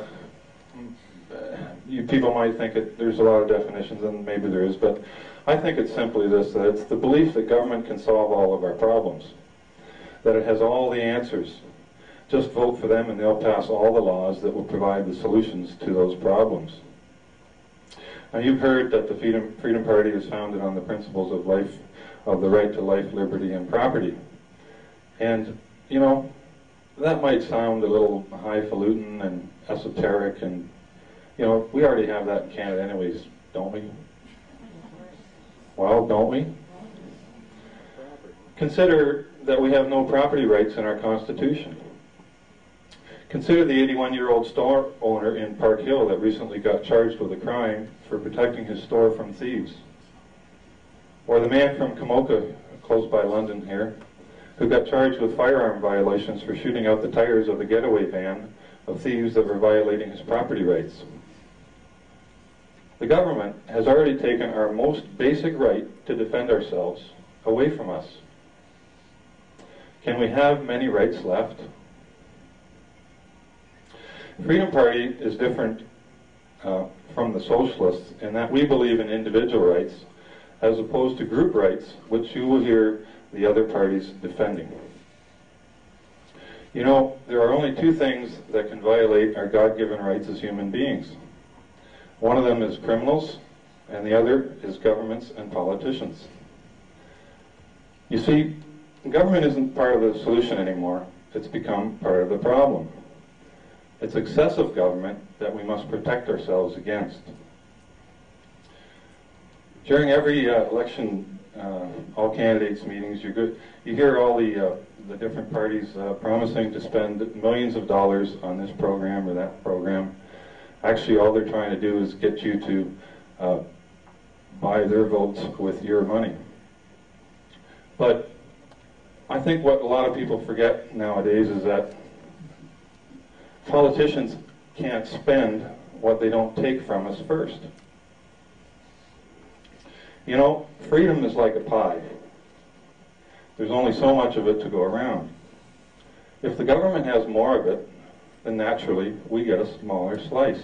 you people might think there's a lot of definitions, and maybe there is, but I think it's simply this, that it's the belief that government can solve all of our problems, that it has all the answers. Just vote for them and they'll pass all the laws that will provide the solutions to those problems. Now, you've heard that the Freedom Party is founded on the principles of life, of the right to life, liberty, and property. And, you know, that might sound a little highfalutin and esoteric, and, you know, we already have that in Canada anyways, don't we? Well, don't we? Consider that we have no property rights in our Constitution. Consider the 81-year-old store owner in Park Hill that recently got charged with a crime for protecting his store from thieves. Or the man from Kamoka, close by London here, who got charged with firearm violations for shooting out the tires of the getaway van of thieves that were violating his property rights. The government has already taken our most basic right to defend ourselves away from us. Can we have many rights left? The Freedom Party is different from the socialists in that we believe in individual rights as opposed to group rights, which you will hear the other parties defending. You know, there are only two things that can violate our God-given rights as human beings. One of them is criminals, and the other is governments and politicians. You see, government isn't part of the solution anymore. It's become part of the problem. It's excessive government that we must protect ourselves against. During every election, all candidates meetings, you hear all the different parties promising to spend millions of dollars on this program or that program. Actually, all they're trying to do is get you to buy their votes with your money. But I think what a lot of people forget nowadays is that politicians can't spend what they don't take from us first. You know, freedom is like a pie. There's only so much of it to go around. If the government has more of it, then naturally we get a smaller slice.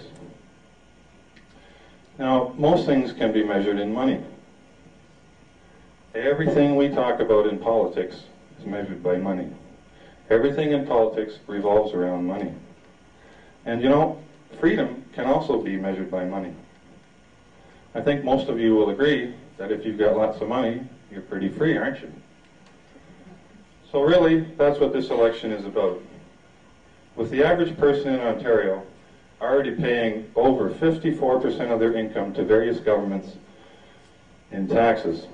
Now, most things can be measured in money. Everything we talk about in politics is measured by money. Everything in politics revolves around money. And you know, freedom can also be measured by money. I think most of you will agree that if you've got lots of money, you're pretty free, aren't you? So really, that's what this election is about. With the average person in Ontario already paying over 54% of their income to various governments in taxes,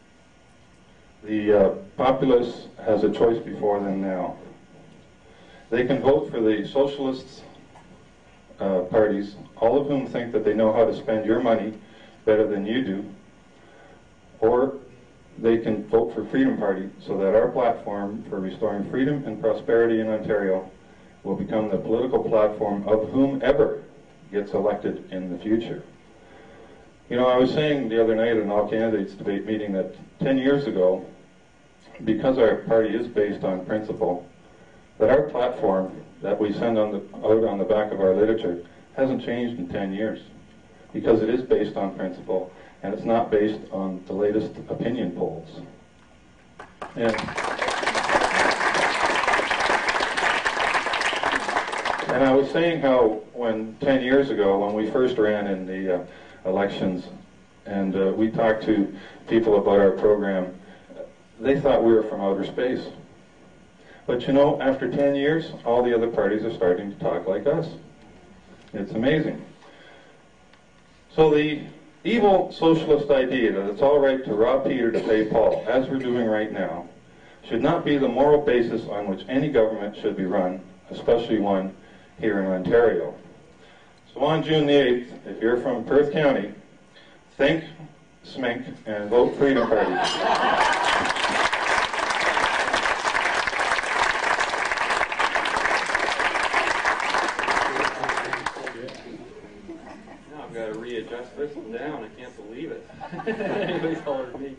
the populace has a choice before them now. They can vote for the socialists parties, all of whom think that they know how to spend your money better than you do, or they can vote for Freedom Party so that our platform for restoring freedom and prosperity in Ontario will become the political platform of whomever gets elected in the future. You know, I was saying the other night at an all-candidates debate meeting that 10 years ago, because our party is based on principle, that our platform that we send out on the back of our literature hasn't changed in 10 years, because it is based on principle, and it's not based on the latest opinion polls. And I was saying how when 10 years ago, when we first ran in the elections, and we talked to people about our program, they thought we were from outer space. But you know, after 10 years, all the other parties are starting to talk like us. It's amazing. So the evil socialist idea that it's all right to rob Peter to pay Paul, as we're doing right now, should not be the moral basis on which any government should be run, especially one here in Ontario. So on June the 8th, if you're from Perth County, think, smink, and vote Freedom Party. me.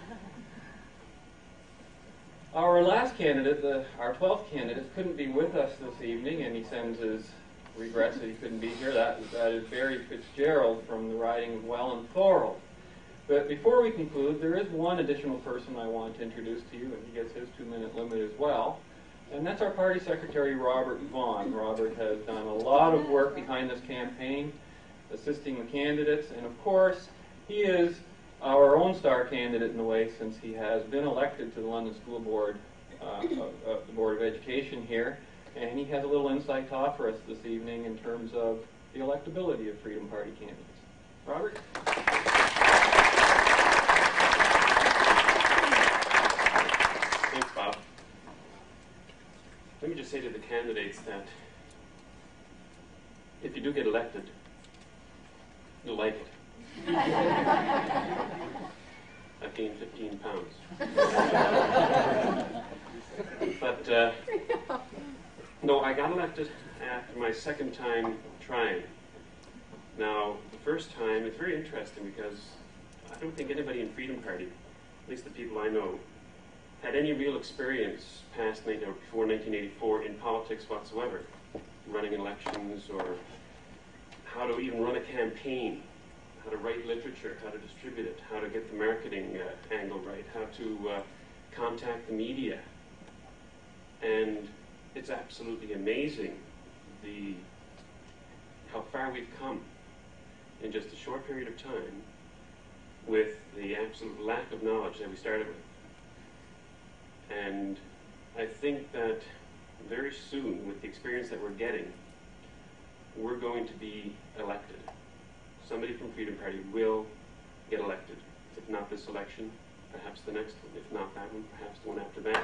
Our last candidate, our 12th candidate, couldn't be with us this evening, and he sends his regrets that he couldn't be here. That is Barry Fitzgerald from the riding of Welland Thorold. But before we conclude, there is one additional person I want to introduce to you, and he gets his 2-minute limit as well. And that's our party secretary, Robert Vaughan. Robert has done a lot of work behind this campaign, assisting the candidates, and of course, he is our own star candidate in a way, since he has been elected to the London School Board, the Board of Education here, and he has a little insight to offer us this evening in terms of the electability of Freedom Party candidates. Robert? Thanks, Bob. Let me just say to the candidates that if you do get elected, you'll like it. I've gained 15 pounds. But, no, I got elected after my second time trying. Now, the first time, it's very interesting because I don't think anybody in Freedom Party, at least the people I know, had any real experience before 1984 in politics whatsoever, running elections or how to even run a campaign, how to write literature, how to distribute it, how to get the marketing angle right, how to contact the media. And it's absolutely amazing how far we've come in just a short period of time with the absolute lack of knowledge that we started with. And I think that very soon, with the experience that we're getting, we're going to be elected. Somebody from Freedom Party will get elected. If not this election, perhaps the next one. If not that one, perhaps the one after that.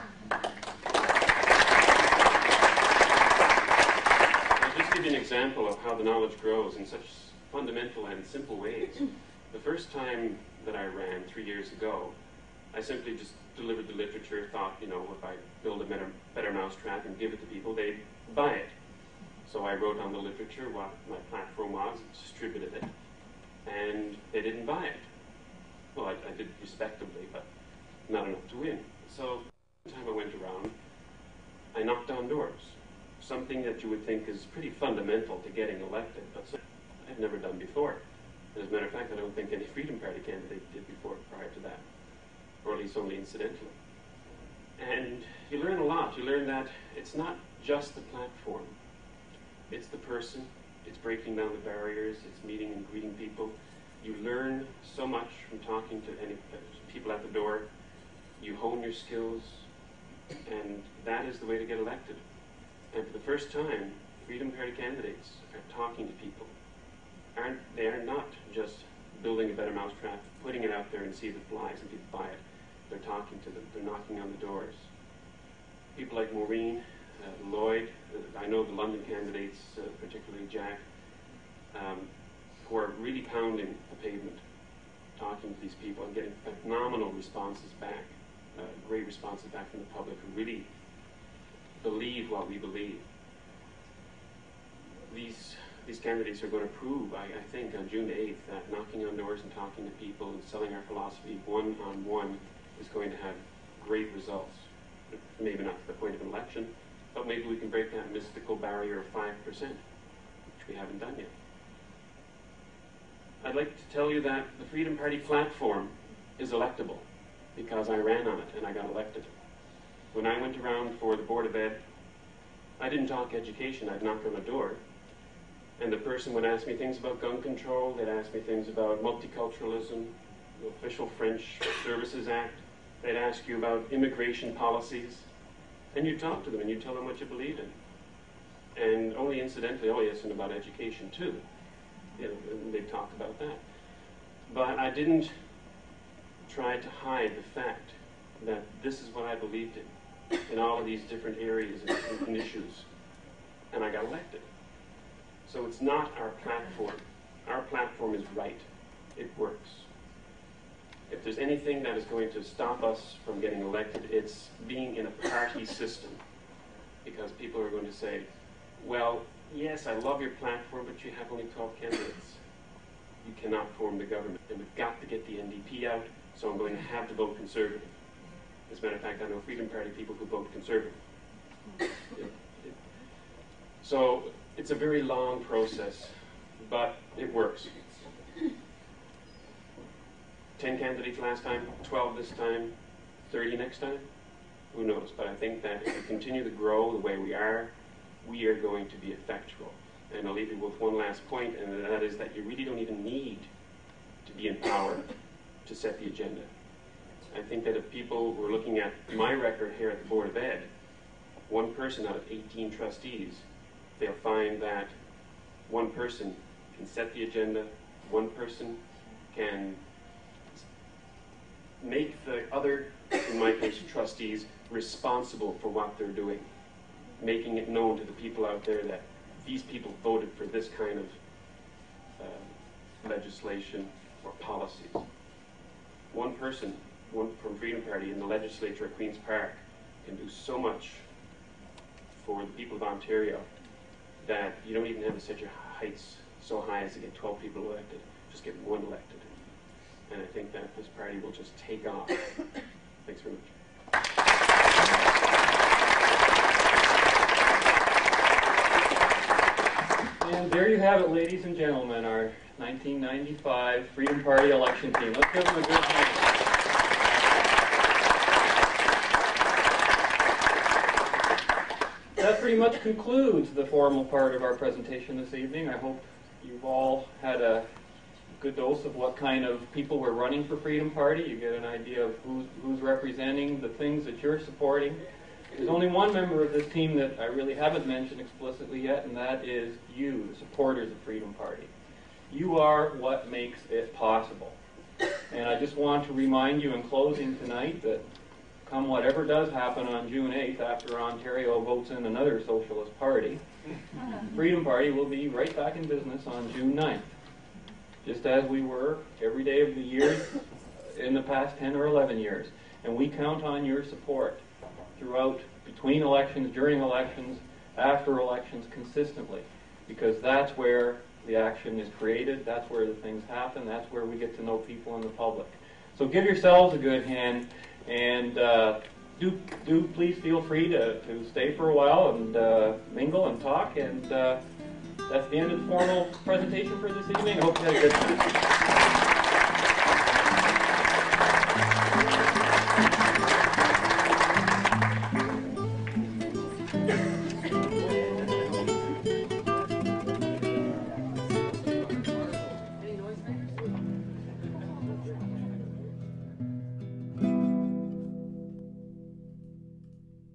I'll just give you an example of how the knowledge grows in such fundamental and simple ways. The first time that I ran 3 years ago, I simply just delivered the literature, thought, if I build a better mousetrap and give it to people, they'd buy it. So I wrote on the literature what my platform was, distributed it, and they didn't buy it. Well, I did respectably, but not enough to win. So the time I went around, I knocked on doors. Something that you would think is pretty fundamental to getting elected, but I've never done before. As a matter of fact, I don't think any Freedom Party candidate did before prior to that, or at least only incidentally. And you learn a lot. You learn that it's not just the platform. It's the person. It's breaking down the barriers. It's meeting and greeting people. You learn so much from talking to people at the door. You hone your skills, and that is the way to get elected. And for the first time, Freedom Party candidates are talking to people. They are not just building a better mousetrap, putting it out there and see if it flies and people buy it. They're talking to them. They're knocking on the doors. People like Maureen, Lloyd, I know the London candidates, particularly Jack, who are really pounding the pavement, talking to these people and getting phenomenal responses back, great responses back from the public who really believe what we believe. These candidates are going to prove, I think, on June 8th, that knocking on doors and talking to people and selling our philosophy one-on-one is going to have great results. Maybe not to the point of an election, but maybe we can break that mystical barrier of 5%, which we haven't done yet. I'd like to tell you that the Freedom Party platform is electable because I ran on it and I got elected. When I went around for the Board of Ed, I didn't talk education. I'd knock on a door, and the person would ask me things about gun control. They'd ask me things about multiculturalism, the official French Services Act. They'd ask you about immigration policies, and you'd talk to them and you'd tell them what you believed in. And only incidentally, oh yes, and about education too. They'd talk about that. But I didn't try to hide the fact that this is what I believed in all of these different areas and issues. And I got elected. So it's not our platform. Our platform is right. It works. If there's anything that is going to stop us from getting elected, it's being in a party system. Because people are going to say, well, yes, I love your platform, but you have only 12 candidates. You cannot form the government. And we've got to get the NDP out. so I'm going to have to vote Conservative. As a matter of fact, I know Freedom Party people who vote Conservative. So it's a very long process, but it works. 10 candidates last time, 12 this time, 30 next time. Who knows? But I think that if we continue to grow the way we are going to be effectual. And I'll leave you with one last point, and that is that you really don't even need to be in power to set the agenda. I think that if people were looking at my record here at the Board of Ed, one person out of 18 trustees, they'll find that one person can set the agenda, one person can make the other, in my case, trustees, responsible for what they're doing, making it known to the people out there that these people voted for this kind of legislation or policies. One person, one from Freedom Party in the legislature at Queen's Park can do so much for the people of Ontario that you don't even have to set your heights so high as to get 12 people elected. Just get one elected. And I think that this party will just take off. Thanks very much. And there you have it, ladies and gentlemen, our 1995 Freedom Party election team. Let's give them a good hand. That pretty much concludes the formal part of our presentation this evening. I hope you've all had a good dose of what kind of people were running for Freedom Party. You get an idea of who's representing the things that you're supporting. There's only one member of this team that I really haven't mentioned explicitly yet, and that is you, the supporters of Freedom Party. You are what makes it possible. And I just want to remind you in closing tonight that come whatever does happen on June 8th after Ontario votes in another socialist party, Freedom Party will be right back in business on June 9th. Just as we were every day of the year in the past 10 or 11 years. And we count on your support throughout, between elections, during elections, after elections, consistently. Because that's where the action is created, that's where the things happen, that's where we get to know people in the public. So give yourselves a good hand, and do please feel free to stay for a while and mingle and talk, and that's the end of the formal presentation for this evening. I hope you had a good time.